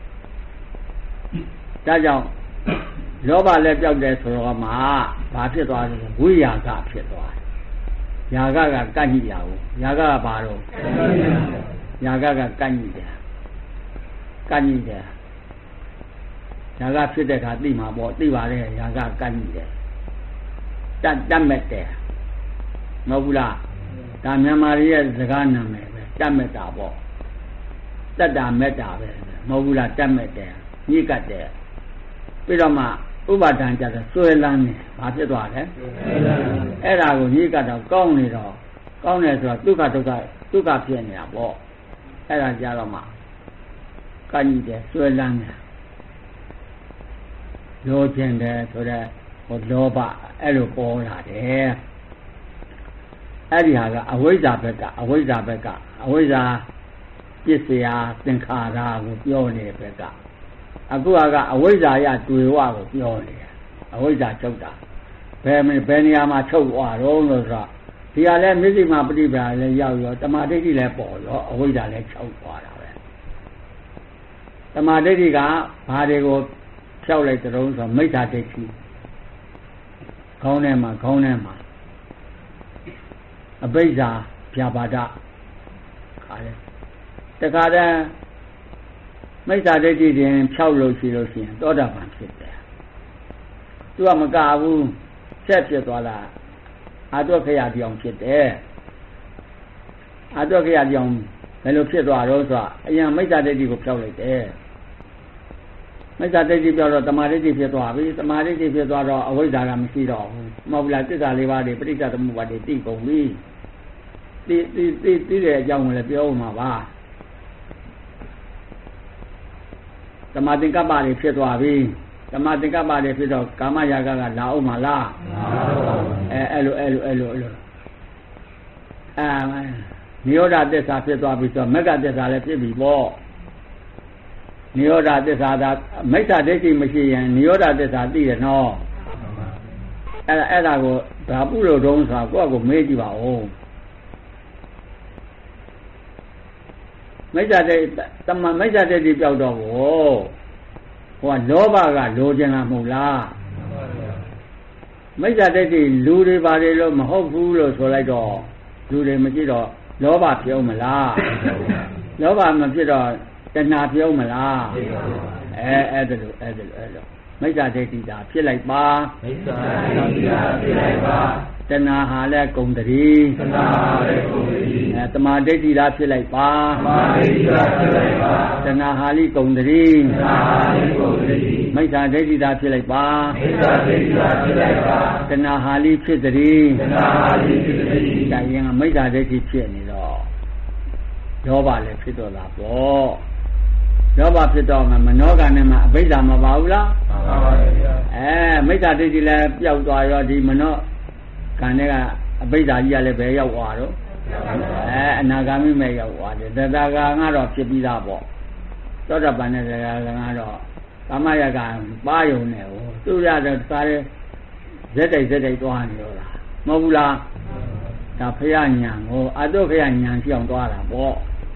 ဒါကြောင့်လောဘလည်းပျောက်တယ်ဆိုတော့မှဘာဖြစ်သွားလဲဝိရာဂဖြစ်သွားတယ်ယာဂကကန့်ညိရာကိုယာဂကဘာတော့ယာဂကကန့်ညိတယ်ကန့်ညိတယ်ယာဂဖြစ်တဲ့အခါသိမှာပေါ့သိပါလေယာဂကန့်ညိတယ်တတ်တတ်မဲ့တယ်မဟုတ်ဘူးလားဒါမြန်မာပြည်ရဲ့စကားနာမည်ပဲတတ်မဲ့တာပေါ့တတ်တာမဲ့တာပဲမဟုတ်ဘူးလားတတ်မဲ့တယ်ညှိကတ်တယ်ပြီးတော့မှဥပါဒံကြတဲ့ဆွဲလန်းနေဘာဖြစ်သွားလဲအဲ့ဒါကိုညှိကတ်တော့ကောင်းနေတော့ကောင်းတယ်ဆိုတော့ဒုက္ခဒုက္ခဒုက္ခဖြစ်နေတာပေါ့အဲ့ဒါကြတော့မှကန့်ညိတယ်ဆွဲလန်းတယ်လောခြင်းတယ်ဆိုတော့ဟိုလောဘအဲ့လိုပေါ်လာတယ်အဲ့ဒီဟာကအဝိဇ္ဇာဘက်ကအဝိဇ္ဇာဘက်ကအဝိဇ္ဇာပစ္စယသင်္ခါရကိုပြောနေတဲ့ဘက်ကအခုကအဝိဇ္ဇာရတွေ့ဝကိုပြောနေတယ်အဝိဇ္ဇာချုပ်တာဘယ်ဘယ်နေရာမှာချုပ်သွားတော့လို့ဆိုတော့ဒီဟာလဲမျက်စိမှာပฏิပဒါလည်းရောက်ရောတမာဒိဋ္ဌိလည်းပေါ်ရောအဝိဇ္ဇာလည်းချုပ်သွားတာပဲတမာဒိဋ္ဌိကဘာတွေကိုဖြောက်လိုက်တဲ့တုံးဆိုမိစ္ဆာဒိဋ္ဌိခေါင်းထဲမှာခေါင်းထဲမှာအဘိဇ္ဇာဗျာပါဒခါလဲတခါတည်းမိစ္ဆာဒိဋ္ဌိတင်ဖြောက်လို့ရှိလို့ရှိရင်သောတာပန်ဖြစ်တယ်သူကမကဘူးဆက်ဖြစ်သွားတာအာတုခရပြောင်ဖြစ်တယ်အာတုခရပြောင်ဘယ်လိုဖြစ်သွားတော့ဆိုတော့အရင်မိစ္ဆာဒိဋ္ဌိကိုဖြောက်လိုက်တယ်မိစ္ဆာဒိဋ္ဌိပြောတော့တမာဒိဋ္ဌိဖြစ်သွားပြီတမာဒိဋ္ဌိဖြစ်သွားတော့အဝိဇ္ဇာကမရှိတော့ဘူးမဟုတ်လားသစ္စာလေးပါးတွေပဋိစ္စသမုပ္ပါဒ်တွေသိကုန်ပြီသိသိသိသိတဲ့အကြောင်းကိုလည်းပြောဦးမှာပါသမာသင်္ကပ္ပတွေဖြစ်သွားပြီသမာသင်္ကပ္ပတွေဖြစ်တော့ကာမရာဂကလာအောင်မလားအဲအဲ့လိုအဲ့လိုအဲ့လိုအဲ့လိုအာနိရောဓသစ္စာဖြစ်သွားပြီဆိုတော့မဂ္ဂသစ္စာလည်းဖြစ်ပြီပေါ့နိရောဓသစ္စာသာမိစ္ဆာဒိဋ္ဌိမရှိရင်နိရောဓသစ္စာသိရနော်အဲ့ဒါအဲ့ဒါကိုဘာပုလို့တုံးဆိုတာကိုယ့်အကိုမေးကြည့်ပါဦးမိစ္ဆာဒိဋ္ဌိတမမိစ္ဆာဒိဋ္ဌိပြောက်တော့ကိုဟိုကလောဘကလိုချင်တာမဟုတ်လားမိစ္ဆာဒိဋ္ဌိလူတွေပါတယ်လို့မဟုတ်ဘူးလို့ဆိုလိုက်တော့လူတွေမကြည့်တော့လောဘဖြစ်အောင်မလားလောဘမဖြစ်တော့တဏှာဖြစ်အောင်မလားအဲအဲ့ဒါလိုအဲ့ဒါလိုအဲ့လိုမိစ္ဆာဒိဋ္ဌိသာဖြစ်လိုက်ပါမိစ္ဆာဒိဋ္ဌိသာဖြစ်လိုက်ပါတဏှာဟာလည်းဂုံတည်းတဏှာဟာလည်းဂုံတည်းအဲတမာဒိဋ္ဌိသာဖြစ်လိုက်ပါတမာဒိဋ္ဌိသာဖြစ်လိုက်ပါတဏှာဟာလိဂုံတည်းတဏှာဟာလိဂုံတည်းမိစ္ဆာဒိဋ္ဌိသာဖြစ်လိုက်ပါမိစ္ဆာဒိဋ္ဌိသာဖြစ်လိုက်ပါတဏှာဟာလိဖြစ်တည်းတဏှာဟာလိဖြစ်တည်းဒါရင်ကမိစ္ဆာဒိဋ္ဌိဖြစ်နေတော့လောဘလည်းဖြစ်တော့တာပေါ့လောဘဖြစ်တော့မှမနောကနဲ့မှအဘိဓါမပါဘူးလားမှန်ပါပါဗျာအဲမိစ္ဆာဒိဋ္ဌိလည်းပျောက်သွားရောဒီမနောကံနဲ့ကအဘိဓါကြီးကလည်းဘယ်ရောက်သွားတော့အဲအနာဂါမိမဲ့ရောက်သွားတယ်သတ္တဂါကတော့ဖြစ်ပြီးသားပေါ့သောတာပန်နဲ့သတ္တဂါကတော့ကာမရကပါယုံနဲ့ဟိုသူရတဲ့သားတဲ့ဇက်တိုက်ဇက်တိုက်သွားနေတော့လားမဟုတ်ဘူးလားဒါဖရာညာဟိုအတုဖရာညာရှိအောင်သွားတာပေါ့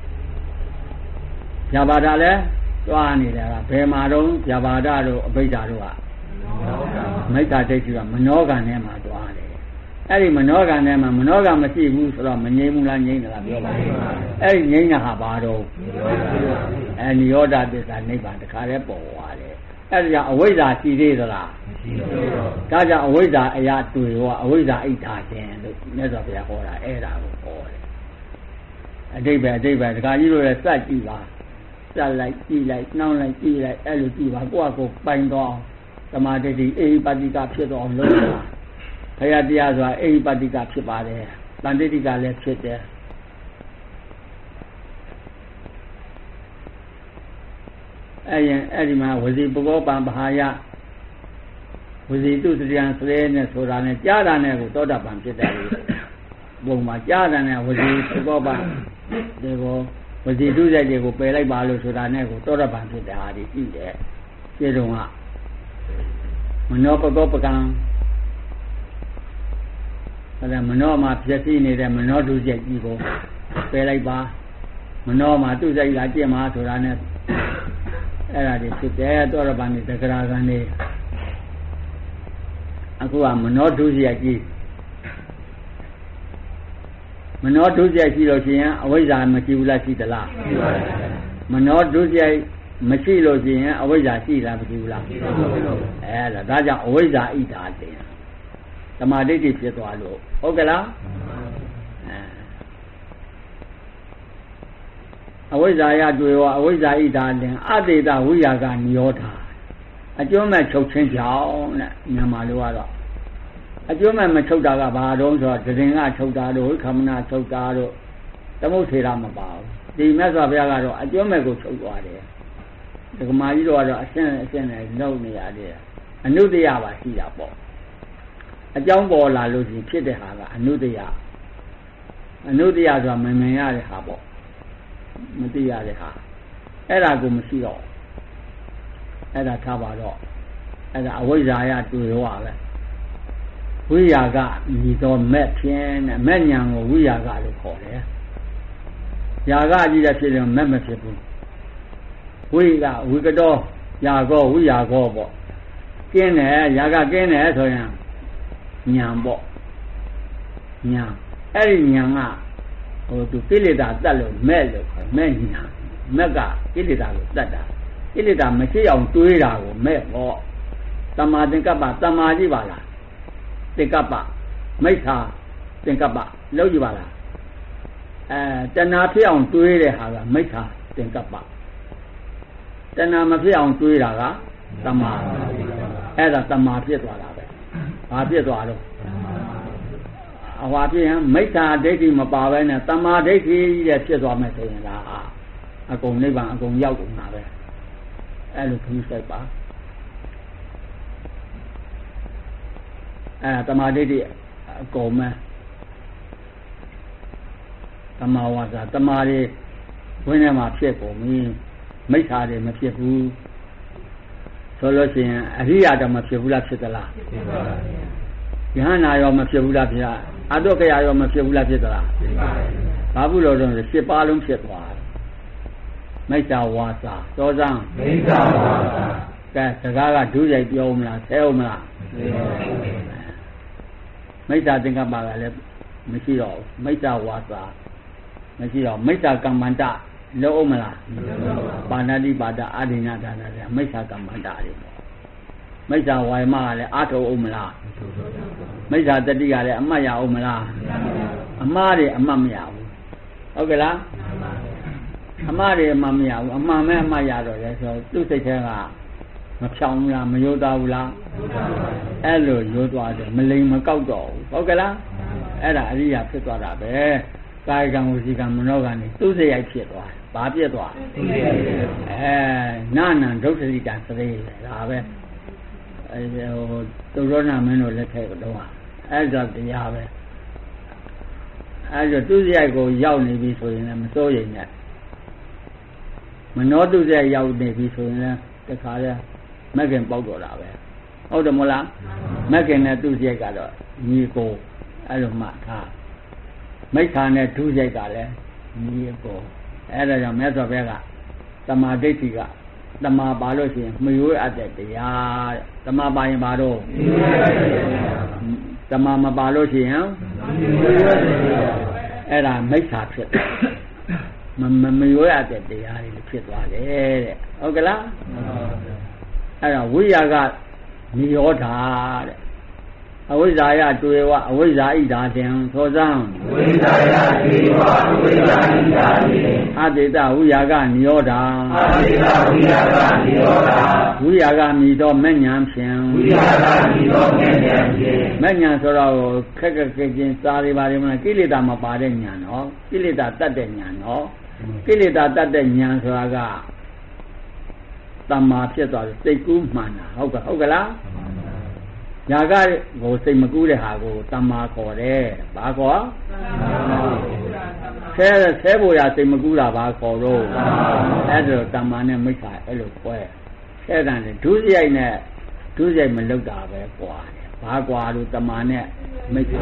ဗျာပါဒလည်းသွားနေတယ်ကဘယ်မှာတော့ဗျာပါဒတို့အဘိဓါတို့ကမိစ္ဆာဒိဋ္ဌိကမနောကံထဲမှာသွားတယ်အဲ့ဒီမနောကံထဲမှာမနောကံမရှိဘူးဆိုတော့မငြိမ်းဘူးလားငြိမ်းတယ်လားပြောပါဦးအဲ့ဒီငြိမ်းတာဟာဘာတော့အဲနိရောဓသစ္စာနိဗ္ဗာန်တခါတည်းပေါ်သွားတယ်အဲ့ဒါကြောင့်အဝိဇ္ဇာရှိသေးသလားမရှိဘူးဒါကြောင့်အဝိဇ္ဇာအရာတွေ့ရောအဝိဇ္ဇာအိဋ္ဌာခြင်းလို့မြတ်စွာဘုရားဟောတာအဲ့ဒါကိုဟောတယ်အတိပ္ပယ်အတိပ္ပယ်တခါကြီးတို့လည်းစက်ကြည့်ပါစက်လိုက်ကြည့်လိုက်နှောင်းလိုက်ကြည့်လိုက်အဲ့လိုကြည့်ပါကိုယ့်အကိုပိုင်တော့သမာဓိတိအေဟိပတိကဖြစ်တော့လို့လားဘုရားတရားဆိုတာအေဟိပတိကဖြစ်ပါတယ်တန်တိတိကလည်းဖြစ်တယ်အဲ့ရင်အဲ့ဒီမှာဝစီပကောပံဘာယဝစီတုစရိယံစရဲနဲ့ဆိုတာနဲ့ကြားတာနဲ့ကိုသောတာပန်ဖြစ်တယ်ဘုံမှာကြားတာနဲ့ဝစီသောပန်ဒီကိုဝစီတုစိတ်တွေကိုပယ်လိုက်ပါလို့ဆိုတာနဲ့ကိုသောတာပန်ဖြစ်တဲ့ဟာဒီရှိတယ်ခြေတုံကမနောပကောပကံအဲ့ဒါမနောမှာဖြစ်စီနေတဲ့မနောတုစိတ်ကြီးကိုပယ်လိုက်ပါမနောမှာတုစိတ်ကပြည့်မှာဆိုတာနဲ့အဲ့ဒါတွေဖြစ်တယ်သောတာပန်ဒီတဂရကံနေအခုကမနောဒုစရိုက်ကြီးမနောဒုစရိုက်ရှိလို့ရှိရင်အဝိဇ္ဇာမရှိဘူးလားရှိသလားရှိပါတယ်မနောဒုစရိုက်မရှိလို့ရှိရင်အဝိဇ္ဇာရှိလားမရှိဘူးလားရှိပါဘူးအဲဒါဒါကြောင့်အဝိဇ္ဇာဣဒာတင်သမာဓိတိဖြစ်သွားလို့ဟုတ်ကလားအဝိဇ္ဇာရတွေ့ရောအဝိဇ္ဇာဣဒာတင်အတေတဝိယာကနိရောဓအကျိုးမဲ့ချုပ်ချင်းကြောင်းတဲ့မြန်မာလိုကတော့အကျိုးမဲ့မချုပ်တာကဘာတော့ဆိုတော့ဒရင်ကချုပ်တာတို့ခမနာချုပ်တာတို့သမုတ်ထေရမပါဘူးဒီမြတ်စွာဘုရားကတော့အကျိုးမဲ့ကိုချုပ်သွားတယ်ဒကမာကြီးတို့ကတော့အရှင်းအရှင်းနဲ့လုပ်နေရတယ်အနုတ္တယပါရှိတာပေါ့အကြောင်းပေါ်လာလို့ရှိရင်ဖြစ်တဲ့ဟာကအနုတ္တယအနုတ္တယဆိုတာမမြင်ရတဲ့ဟာပေါ့မသိရတဲ့ဟာအဲ့ဒါကိုမရှိတော့အဲ့ဒါထားပါတော့အဲ့ဒါအဝိဇ္ဇာရတွေ့ရောပဲဝိယာကမြည်တော်မဲ့ဖြင်းနဲ့မဲ့ညာကိုဝိယာကလို့ခေါ်တယ်ယာကကြီးတဲ့ဖြစ်ရင်မဲ့မဖြစ်ဘူးဝိကဝိကတော်ယာကောဝိယာကောပေါ့ကျင်းတယ်ယာကကျင်းတယ်ဆိုရင်ညာပေါ့ညာအဲ့ဒီညာကဟိုသူကိလေသာတတ်လို့မဲ့လို့ခေါ်မဲ့ညာမက်ကကိလေသာကိုတတ်တာကိလေသာမရှိအောင်တွေးတာကိုမဲ့ပေါ့တမာသင်္ကပ္ပတမာကြည့်ပါလားသင်္ကပ္ပမိစ္ဆာသင်္ကပ္ပလောက်ကြည့်ပါလားအဲတဏှာဖြစ်အောင်တွေးတဲ့ဟာကမိစ္ဆာသင်္ကပ္ပတဏှာမဖြစ်အောင်တွေးတာကတမာအဲ့ဒါတမာဖြစ်သွားတာပဲဘာဖြစ်သွားတော့အဟွာဖြစ်ရင်မိစ္ဆာဒိဋ္ဌိမပါဘဲနဲ့တမာဒိဋ္ဌိရဲ့ဖြစ်သွားမယ်ဆိုရင်လားအကုန်နိဗ္ဗာန်အကုန်ရောက်ကုန်တာပဲအဲ့လိုခရီးစိုက်ပါအဲတမာဒိဋ္ဌိအကုန်မဲ့တမာဝါစာတမာတွေဝင်းထဲမှာဖြစ်ကုန်ပြီမိစ္ဆာတွေမဖြစ်ဘူးဆိုလို့ရှိရင်အရိယာတော့မဖြစ်ဘူးလားဖြစ်သလားဖြစ်ပါဘူးယဟနာရောမဖြစ်ဘူးလားဖြစ်အတုကရာရောမဖြစ်ဘူးလားဖြစ်သလားဖြစ်ပါဘူးဘာဘူးလို့တော့ရှစ်ပါးလုံးဖြစ်သွားတယ်မိစ္ဆာဝါစာသောဇံမိစ္ဆာဝါစာကဲစကားကဒုရိုက်ပြောမလားဆဲအောင်မလားမိစ္ဆာသင်္ကပ္ပကလည်းမရှိတော့ဘူးမိစ္ဆာဝါစာမရှိတော့မိစ္ဆာကမ္မန္တလုံးအောင်မလားပါဏာတိပါဒအာဒိနဒါနတွေမိစ္ဆာကမ္မန္တတွေပေါ့မိစ္ဆာဝါယမကလည်းအာထုံအောင်မလားမိစ္ဆာတတိကလည်းအမှတ်ရအောင်မလားအမှားတွေအမှတ်မရဘူးဟုတ်ကဲ့လားအမှားတွေအမှန်မရဘူးအမှန်မဲ့အမှတ်ရတော့လေဆိုသူ့စိတ်ထဲကမဖြောင်းဘူးလားမယိုးသားဘူးလားအဲ့လိုယိုးသွားတယ်မလိမ်မကောက်တော့ဘူးဟုတ်ကဲ့လားအဲ့ဒါအရိယာဖြစ်သွားတာပဲကာယကံဝစီကံမနောကံနေသူ့စိတ်ရိုက်ဖြစ်သွားဘာဖြစ်သွားအဲနာနံဒုက္ခတိတံသရေဒါပဲအဲဟိုသူရောနာမင်းတို့လက်ထက်ကတော့အဲ့ဒါတရားပဲအဲ့ဒါသူ့စိတ်ရိုက်ကိုရောက်နေပြီဆိုရင်လည်းမစိုးရိမ်နဲ့မနောတုစရိုက်ရောက်နေပြီဆိုရင်လည်းတခါလဲမက်ကင်ပေါက်တော့တာပဲဟုတ်တယ်မဟုတ်လားမက်ကင်နဲ့သူ့စရိုက်ကတော့ညီကိုအဲ့လိုမှတ်ထားမိစ္ဆာနဲ့ဒုစရိုက်ကလည်းညီကိုအဲ့ဒါကြောင့်မြတ်စွာဘုရားကတမာဒိဋ္ဌိကတမာပါလို့ရှိရင်မယွေးအပ်တဲ့တရားတဲ့တမာပါရင်ဘာတော့တမာမပါလို့ရှိရင်အဲ့ဒါမိစ္ဆာဖြစ်တယ်မမမရွေးရတဲ့တရားတွေဖြစ်သွားတယ်တဲ့ဟုတ်ကလားအဲ့ဒါဝိယာကနိရောဓတဲ့အဝိဇ္ဇာယတွေ့ဝအဝိဇ္ဇာဣဒာတင်သောဇံဝိဇ္ဇာယတွေ့ဝအဝိဇ္ဇာဣဒာတင်အတေတဝိယာကနိရောဓအတေတဝိယာကနိရောဓဝိယာကမြည်တော်မဲ့ညာဖြင့်ဝိယာကမြည်တော်မဲ့ညာဖြင့်မဲ့ညာဆိုတော့ခက်ခက်ခက်ချင်းစားရပါတယ်မလားကိလေသာမပါတဲ့ညာနော်ကိလေသာတတ်တဲ့ညာနော်ကိလေသာတတ်တဲ့ဉာဏ်ဆိုတာကတမ္မာဖြစ်သွားတယ်စိတ်ကူးမှန်တာဟုတ်ကဲ့ဟုတ်ကလားရာဂကိုစိတ်မကူးတဲ့ဟာကိုတမ္မာခေါ်တယ်ဘာခေါ်ဆဲဆဲဖို့ရစိတ်မကူးတာဘာခေါ်တော့အဲ့ဒါတမ္မာနဲ့မိစ္ဆာအဲ့လိုကွဲဆဲတယ်ဒုစရိုက်နဲ့ဒုစရိုက်မလုပ်တာပဲကွာဘာကွာလို့တမ္မာနဲ့မိစ္ဆာ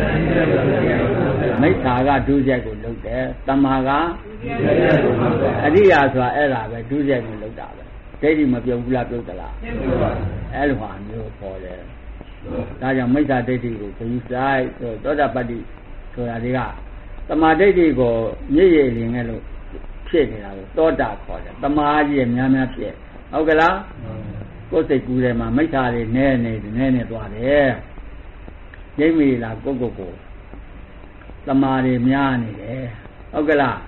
မိစ္ဆာကဒုစရိုက်ကိုလုပ်တယ်တမ္မာကအရိယာဆိုတာအဲ့ဒါပဲဒုစရိုက်ကိုလုပ်တာပဲဒိဋ္ဌိမပြုတ်ဘူးလားပြုတ်သလားအဲ့လိုဟာမျိုးခေါ်တယ်ဒါကြောင့်မိစ္ဆာဒိဋ္ဌိကိုဂရုစိုက်ဆိုသောတာပတ္တိဆိုတာတွေကတမာဒိဋ္ဌိကိုမြည့်ရည်ရင်လည်းလို့ဖြစ်နေတာကိုသောတာခေါ်တယ်တမာကြီးရများများဖြစ်ဟုတ်ကလားကိုယ်စိတ်ကူးထဲမှာမိစ္ဆာတွေနဲနေနဲနေသွားတယ်ရိပ်မိလားကိုကိုကိုတမာတွေများနေတယ်ဟုတ်ကလား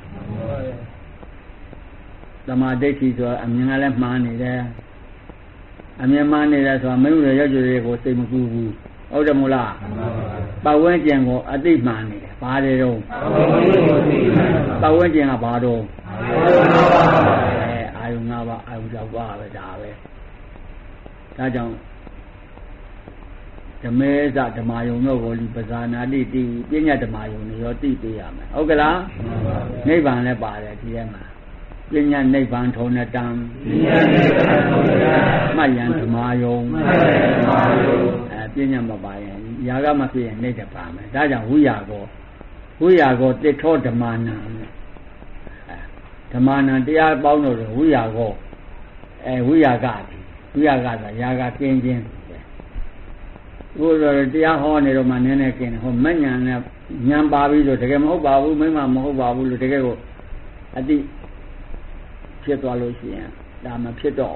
တမာဒိဋ္ဌိဆိုအမြင်ကလည်းမှားနေတယ်အမြင်မှားနေတယ်ဆိုတာမင်းတို့ရောက်ကြတွေကိုစိတ်မကူးဘူးဟုတ်တယ်မို့လားပတ်ဝန်းကျင်ကိုအသိမှန်နေတယ်ဘာတွေတော့ပတ်ဝန်းကျင်ကဘာတော့အဲအာယု၅ပါးအာယု၆ပါးပဲဒါပဲဒါကြောင့်ဓမေဇဓမ္မယုံတို့ကိုဒီပဇာနာတိတိပညာဓမ္မယုံတွေရောသိပေးရမယ်ဟုတ်ကလားနိဗ္ဗာန်လည်းပါတယ်ဒီထဲမှာပညာနိဗ္ဗာန်ထုံးတဲ့တံပညာနိဗ္ဗာန်ထုံးတဲ့တံမှတ်ယံဓမ္မယုံမှတ်ယံဓမ္မယုံအဲပညာမပါရင်ຢာကမဖြစ်ရင်နှိမ့်တယ်ပါမယ်ဒါကြောင့်ဝိယာကောဝိယာကောတိထောဓမ္မနာဓမ္မနာတရားပေါင်းလို့ဝိယာကောအဲဝိယာကဝိယာကဆိုတာຢာကကင်းခြင်းဘုရားတရားဟောနေတော့မှနည်းနည်းကျင်ဟောမညံနဲ့ညံပါပြီးတော့တကယ်မဟုတ်ပါဘူးမိမမဟုတ်ပါဘူးလို့တကယ်ကိုအတိဖြစ်သွားလို့ရှိရင်ဒါမဖြစ်တော့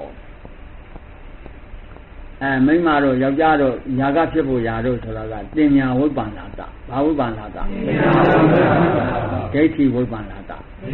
အဲမိမတို့ယောက်ျားတို့ຢာကဖြစ်ဖို့ຢာတို့ဆိုတာကတင်ညာဝိပ္ပန္နာတဘာဝိပ္ပန္နာတဒိဋ္ဌိဝိပ္ပန္နာတ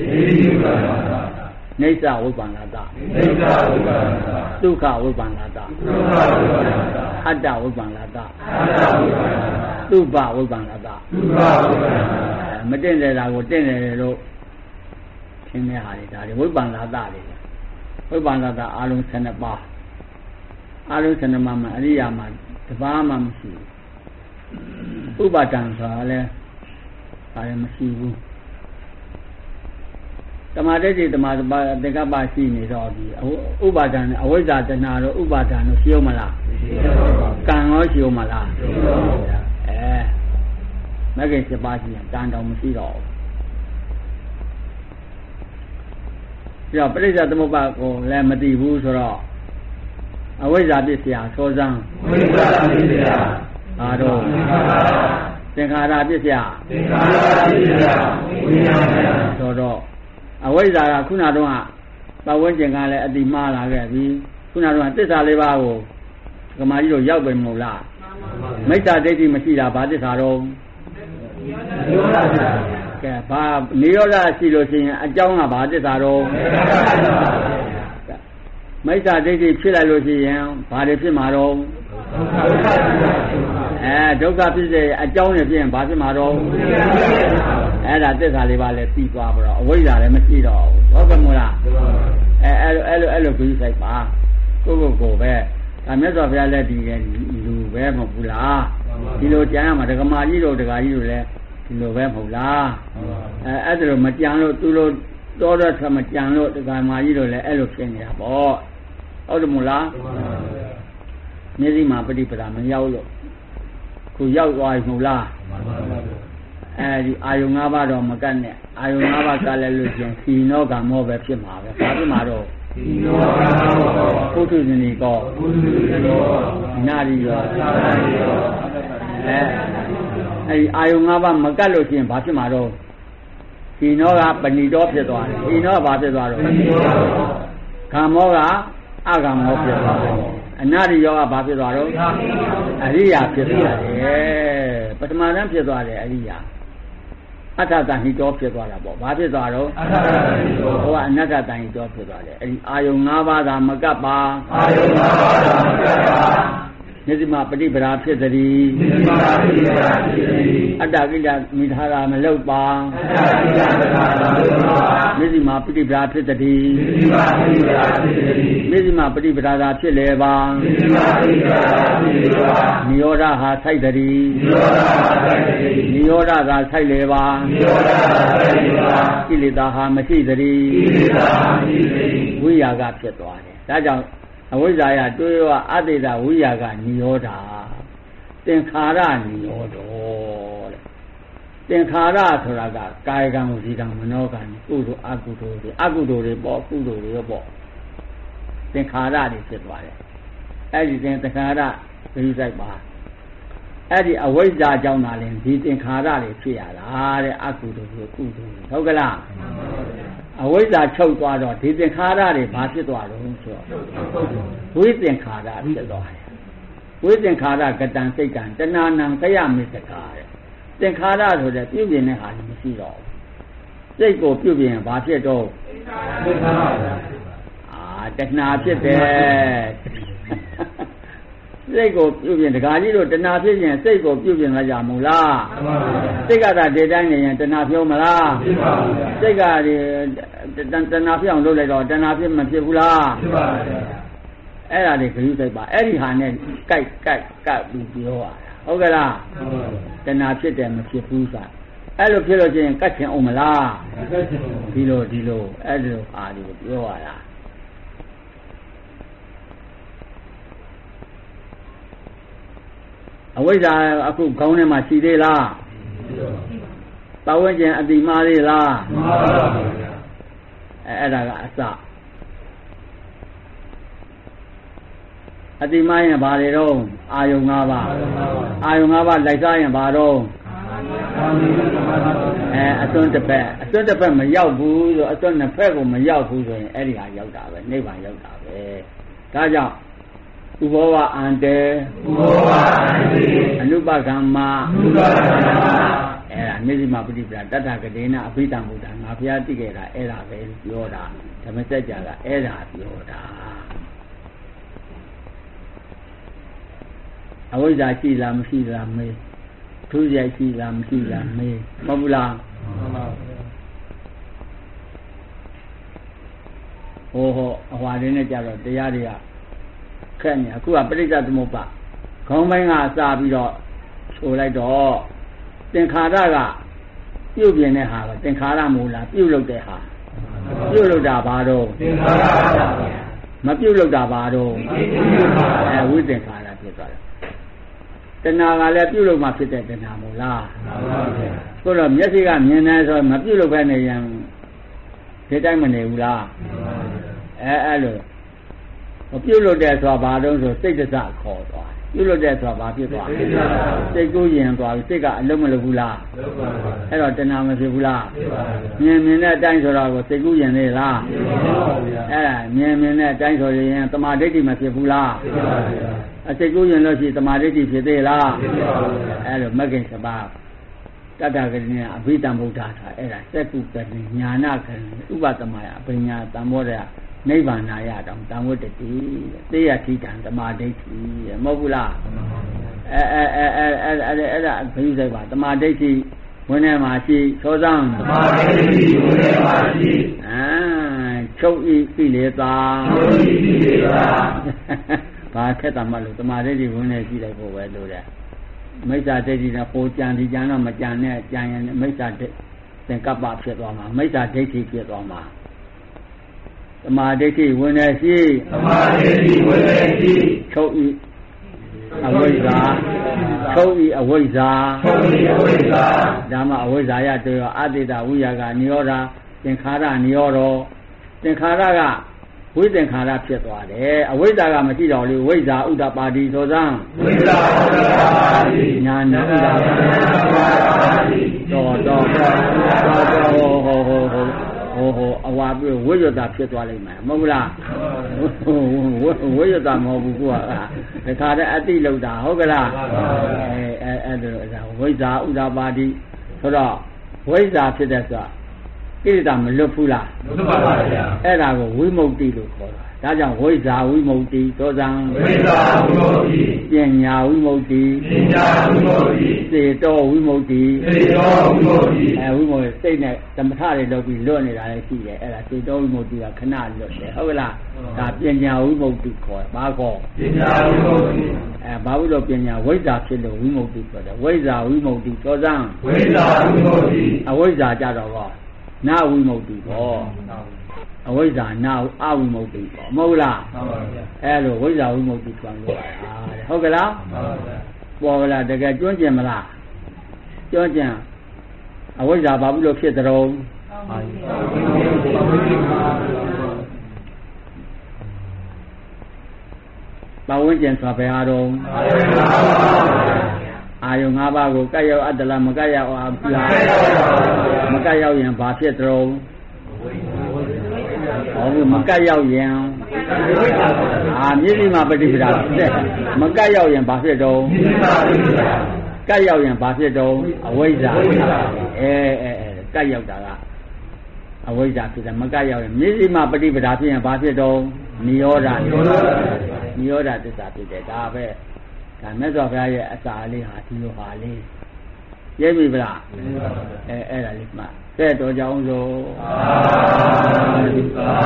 နိစ္စဝိပ္ပန္နာတဒုက္ခဝိပ္ပန္နာတအတ္တဝိပ္ပန္နာတသုဘဝိပ္ပန္နာတမတင့်တယ်တာကိုတင့်တယ်လို့သင်တဲ့ဟာတွေဒါတွေဝိပ္ပန္နာတတွေဝိပ္ပန္နာတအလုံး၁၂ပါးအလုံး၁၂ပါးမှာအရိယာမှာတပါးမှမရှိဘူးဥပါဒံဆိုတာလည်းဘာလည်းမရှိဘူးတမာဒိဋ္ဌိတမာသဘာတေကပ္ပရှိနေတော့ဒီဥပါဒံနဲ့အဝိဇ္ဇာတဏှာတို့ဥပါဒံတို့ရှိအောင်မလားကံရောရှိအောင်မလားအဲမဂ္ဂင်၈ပါးရှိရင်ကံတော်မရှိတော့ဘူးပြီးတော့ပရိစ္ဆေသမုပ္ပါကိုလည်းမသိဘူးဆိုတော့အဝိဇ္ဇာပစ္စယသောဇံအဝိဇ္ဇာပစ္စယဘာတော့သင်္ခါရပစ္စယသင်္ခါရပစ္စယဝိညာဏဆိုတော့အဝိဇ္ဇာကခုနတော့ပတ်ဝန်းကျင်ကလည်းအတိမှားလာခဲ့ပြီခုနတော့သစ္စာလေးပါးကိုကမာကြီးတို့ရောက်ပြီမဟုတ်လားမိစ္ဆာဒိဋ္ဌိမရှိတာဘာသစ္စာတော့ကဲဘာနိရောဓရှိလို့ရှိရင်အကြောင်းကဘာသစ္စာတော့မိစ္ဆာဒိဋ္ဌိဖြစ်လိုက်လို့ရှိရင်ဘာတွေဖြစ်မှာတော့အဲဒုက္ခဖြစ်တဲ့အကြောင်းတွေဖြစ်ရင်ဘာဖြစ်မှာတော့အဲ့ဒါသစ္စာလေးပါးလည်းပြီးသွားပြီးတော့အဝိဇ္ဇာလည်းမရှိတော့ဘူးဟုတ်ကဲ့မို့လားအဲအဲ့လိုအဲ့လိုအဲ့လိုပြီးဆိုင်ပါကိုကိုကိုပဲဒါမြတ်စွာဘုရားလည်းဒီကလူပဲမဟုတ်ဘူးလားဒီလိုကြံရမှာဒကမာကြီးတို့ဒကာကြီးတို့လည်းဒီလိုပဲမဟုတ်လားအဲအဲ့ဒါလိုမကြံလို့သူတို့တော်တော့ဆက်မကြံလို့ဒကာမာကြီးတို့လည်းအဲ့လိုဖြစ်နေတာပေါ့ဟုတ်တယ်မို့လားမျက်စိမှာပฏิပဒါမရောက်လို့ခုရောက်သွားပြီမဟုတ်လားအဲဒီအာယုံ၅ပါးတော့မကတ်နဲ့အာယုံ၅ပါးကလည်းလို့ချင်းခီနောကမောပဲဖြစ်မှာပဲဘာဖြစ်မှာတော့ခီနောကမောပုထုဇဏီကောပုထုဇဏီကောနာရီရောနာရီရောအဲအဲဒီအာယုံ၅ပါးမကတ်လို့ချင်းဘာဖြစ်မှာတော့ခီနောကပဏိတောဖြစ်သွားတယ်ခီနောကဘာဖြစ်သွားတော့ဂါမောကအဂါမောဖြစ်သွားတယ်အနာရိယောကဘာဖြစ်သွားတော့အရိယာဖြစ်သွားတယ်ပထမတန်းဖြစ်သွားတယ်အရိယာအတ္တတန်ဟိတောဖြစ်သွားတာပေါ့ဘာဖြစ်သွားတော့အတ္တတန်ဟိတောဟိုကအနတ္တတန်ဟိတောဖြစ်သွားတယ်အဲ့ဒီအာယုံ၅ပါးသာမကပ်ပါအာယုံ၅ပါးသာမကပ်ပါခမျက်စိမှာပฏิပဒါဖြစ်သည်အတ္တကိလမိထာရာမလုတ်ပါမျက်စိမှာပฏิပဒါဖြစ်သည်မျက်စိမှာပฏิပဒါသာဖြစ်လေပါနိရောဓဟာဆိုင်သည်နိရောဓသာဆိုင်လေပါကိလေသာဟာမရှိသည်ဝိရာဂဖြစ်သွားတယ်ဒါကြောင့်အဝိဇ္ဇာယတွေးရောအတ္တိတဝိရာဂနိရောဓသင်္ခါရနိရောဓတဲ့သင်္ခါရဆိုတာကကာယကံဝစီကံမနောကံကုသိုလ်အကုသိုလ်တွေအကုသိုလ်တွေပေါ့ကုသိုလ်တွေရောပေါ့သင်္ခါရတွေဖြစ်သွားတယ်အဲ့ဒီသင်္ခါရဘယ်လိုစိုက်ပါအဲ့ဒီအဝိဇ္ဇာကြောင့်သာလဲဒီသင်္ခါရတွေဖြစ်ရတာတဲ့အကုသိုလ်တွေကုသိုလ်တွေဟုတ်ကလားအဝိဇ္ဇာချုပ်သွားတော့ဒီသင်္ခါရတွေဘာဖြစ်သွားတော့ဆိုတော့ဝိသင်္ခါရဖြစ်သွားတယ်ဝိသင်္ခါရကတံစိတ်ကံတဏှာနံကယမေတ္တကာတဲ့သင်္ခါရဆိုတဲ့ပြုပြင်တဲ့ဟာလည်းမရှိတော့ဘူးစိတ်ကိုပြုပြင်ဘာဖြစ်တော့သင်္ခါရအာတဏှာဖြစ်တယ်စိတ်ကိုပြုပြင်တခါကြီးတို့တဏှာဖြစ်ရင်စိတ်ကိုပြုပြင်လာကြမို့လားစိတ်ကသာဒေတိုင်းနေရင်တဏှာပြောမလားဖြစ်ပါဘူးစိတ်ကဒီတဏှာဖြစ်အောင်လုပ်လိုက်တော့တဏှာဖြစ်မဖြစ်ဘူးလားဖြစ်ပါဘူးအဲ့ဒါတွေခရုစိတ်ပါအဲ့ဒီဟာနဲ့ကြိုက်ကြိုက်ကပ်ပြီးပြောရတာဟုတ်ကလားတဏှာဖြစ်တယ်မဖြစ်ဘူးဆိုအဲ့လိုဖြစ်လို့ချင်းကတ်ချင်အောင်မလားဒီလိုဒီလိုအဲ့လိုဟာဒီကိုပြောရတာအဝိဇ္ဇာအခုခေါင်းထဲမှာရှိသေးလားပတ်ဝန်းကျင်အတိမားသေးလားမှန်ပါဗျာအဲအဲ့ဒါကအစအတိမားရင်ဘာတွေတော့အာယုံ၅ပါးအာယုံ၅ပါးလိုက်စားရင်ဘာတော့အဲအစွန်းတစ်ဖက်အစွန်းတစ်ဖက်မရောက်ဘူးဆိုအစွန်းနှစ်ဖက်ကိုမရောက်ဘူးဆိုရင်အဲ့ဒီဟာရောက်တာပဲနိဗ္ဗာန်ရောက်တာပဲဒါကြောင့်ဥဘောဝအန္တေဥဘောဝအန္တေအနုပကမ္မအနုပကမ္မအဲ့ဒါမျက်စိမှာပฏิပဒါတတ္ထကဒေနအဘိဓမ္မုဒ္ဒငါဘုရားသိခဲ့တာအဲ့ဒါပဲပြောတာဓမ္မစကြာကအဲ့ဒါပြောတာအဝိဇ္ဇာရှိလားမရှိလားမေးထူးရရှိလားမရှိလားမေးမဟုတ်ဘူးလားမှန်ပါဘူးဟိုဟိုအဟွာလေးနဲ့ကြတော့တရားတွေကခက်နေအခုကပရိစ္ဆသမုပ္ပါခေါင်းပိုင်းကစပြီးတော့ဆိုလိုက်တော့သင်္ခါရကပြုတ်ပြင်းတဲ့ဟာပဲသင်္ခါရမူလားပြုတ်လုတဲ့ဟာပြုတ်လုတာဘာတော့သင်္ခါရပါဗျာမပြုတ်လုတာဘာတော့အဲဝိသင်္ခါရဖြစ်သွားတယ်တဏှာကလည်းပြုတ်လုမှဖြစ်တဲ့တဏှာမူလားမှန်ပါဗျာဆိုတော့မျက်စိကမြင်တယ်ဆိုမပြုတ်လုပဲနေရင်ဒီတိုင်းမနေဘူးလားမှန်ပါဗျာအဲအဲ့လိုမပြုတ်လို့တဲ့ဆိုတာဘာတော့ဆိုစိတ်တစခေါ်သွားပြုတ်လို့တဲ့ဆိုတာဘာဖြစ်သွားစိတ်ကိုရင်သွားပြီစိတ်ကအလုံးမလုံးဘူးလားလုံးပါပါအဲ့တော့တဏှာမဖြစ်ဘူးလားဖြစ်ပါဘူးမြင်မြင်တဲ့အတိုင်းဆိုတော့ကိုစိတ်ကိုရင်နေလားဖြစ်ပါဘူးအဲ့ဒါမြင်မြင်တဲ့အတိုင်းဆိုရင်တမာဒိဋ္ဌိမဖြစ်ဘူးလားဖြစ်ပါဘူးအစိတ်ကိုရင်လို့ရှိရင်တမာဒိဋ္ဌိဖြစ်သေးလားဖြစ်ပါဘူးအဲ့လိုမဂ္ဂင်စပါးတတ္တဂရိယအဘိဓမ္မုဒ္ဒတာအဲ့ဒါစက္ကုပတိညာနာခဏဥပသမယအပညာတမောရနိဗ္ဗာန်ရတောင်တံဝတ္တိတေယတိတံသမာဓိဋ္ဌိမဟုတ်ဘူးလားအဲအဲအဲအဲအဲအဲ့ဒါဘယ်လိုဆိုင်ပါသမာဓိဋ္ဌိဝင်ထဲမှာရှိသောသံသမာဓိဋ္ဌိဝင်ထဲမှာရှိအာချုပ်ဤကိလေသာချုပ်ဤကိလေသာဘာခက်တာမလို့သမာဓိဋ္ဌိဝင်ထဲရှိလိုက်ဖို့ပဲလို့တဲ့မိစ္ဆာဒိဋ္ဌိနဲ့ပိုကြံဒီကြံတော့မကြံနဲ့ကြံရင်မိစ္ဆာဒိဋ္ဌိသင်္ကပ္ပဖြစ်သွားမှာမိစ္ဆာဒိဋ္ဌိဖြစ်သွားမှာသမာဓိဋ္ဌိဝင်နေရှိသမာဓိဋ္ဌိဝင်နေရှိချုပ်ဤအဝိဇ္ဇာချုပ်ဤအဝိဇ္ဇာချုပ်ဤအဝိဇ္ဇာဓမ္မအဝိဇ္ဇာရတေရောအတ္တိတဝိယာကနိရောဓသင်္ခါရနိရောဓသင်္ခါရကဝိသင်္ခါရဖြစ်သွားတယ်အဝိဇ္ဇာကမရှိတော့လေဝိဇ္ဇာဥဒ္ဒပါတိသောသံဝိဇ္ဇာဥဒ္ဒပါတိညာဏဥဒ္ဒပါတိတော်တော်ဟောဟောဟောဟောဟိုဟိုအဝါပြဝိရဒဖြစ်သွားလိမ့်မယ်မဟုတ်လားဝိရဒမဟုတ်ဘူးကွာဒါခါတဲ့အတိလောက်တာဟုတ်ကလားအဲအဲအဲ့ဒါဝိဇ္ဇာဥဒ္ဒပါတိဆိုတော့ဝိဇ္ဇာဖြစ်တဲ့ဆိုတာကိလေသာမလွတ်ဘူးလားလွတ်ပါပါဗျာအဲ့ဒါကိုဝိမု ക്തി လို့ခေါ်တာဒါကြောင့်ဝိဇ္ဇာဝိမု ക്തി သောဇံဝိဇ္ဇာဝိမု ക്തി ပညာဝိမု ക്തി ပညာဝိမု ക്തി စေတောဝိမု ക്തി စေတောဝိမု ക്തി အဲဝိမု စိတ်နဲ့သမထတွေလုပ်ပြီးလွတ်နေတာလည်းရှိတယ်အဲ့ဒါစေတောဝိမု ക്തി ကခဏလွတ်တယ်ဟုတ်ကလားဒါပညာဝိမု ക്തി ခေါ်ဘာခေါ်ပညာဝိမု ക്തി အဲဘာလို့ပညာဝိဇ္ဇာဖြစ်လို့ဝိမု ക്തി ခေါ်တယ်ဝိဇ္ဇာဝိမု ക്തി သောဇံဝိဇ္ဇာဝိမု ക്തി အဝိဇ္ဇာကြတော့ဟောနာဝိမု ക്തി ပေါ့အဝိဇ္ဇာနာအဝိမု ക്തി ပေါ့မဟုတ်လားမှန်ပါဗျာအဲလိုဝိဇ္ဇာဝိမု ക്തി ထွန်းလို့ပါတဲ့ဟုတ်ကလားမှန်ပါဗျာပေါ်လာတကယ်ကျွမ်းကျင်မလားကျွမ်းကျင်အဝိဇ္ဇာဘာဖြစ်လို့ဖြစ်တဲ့ဘာဝိကျင်ဆိုတာဘယ်အားတော့အာယု၅ပါးကိုကတ်ရောက်အတ္တလားမကတ်ရောက်အောင်လားမကတ်ရောက်ရင်ဘာဖြစ်တဲ့ဟောမကတ်ရောက်ရင်အာမြစ်ဒီမှာပฏิပဒါမကတ်ရောက်ရင်ဘာဖြစ်တော့ကတ်ရောက်ရင်ဘာဖြစ်တော့အဝိဇ္ဇာအဲအဲအဲကတ်ရောက်တာကအဝိဇ္ဇာဖြစ်တယ်မကတ်ရောက်ရင်မြစ်ဒီမှာပฏิပဒါဖြစ်ရင်ဘာဖြစ်တော့နိရောဓနိရောဓသစ္စာဖြစ်တယ်ဒါပဲဒါမြတ်စွာဘုရားရဲ့အစာလေးဟာဒီလိုဟာလေးရိပ်ပြီဗလားအဲအဲ့ဒါလေးမှတဲ့တော်ကြောင်းဆို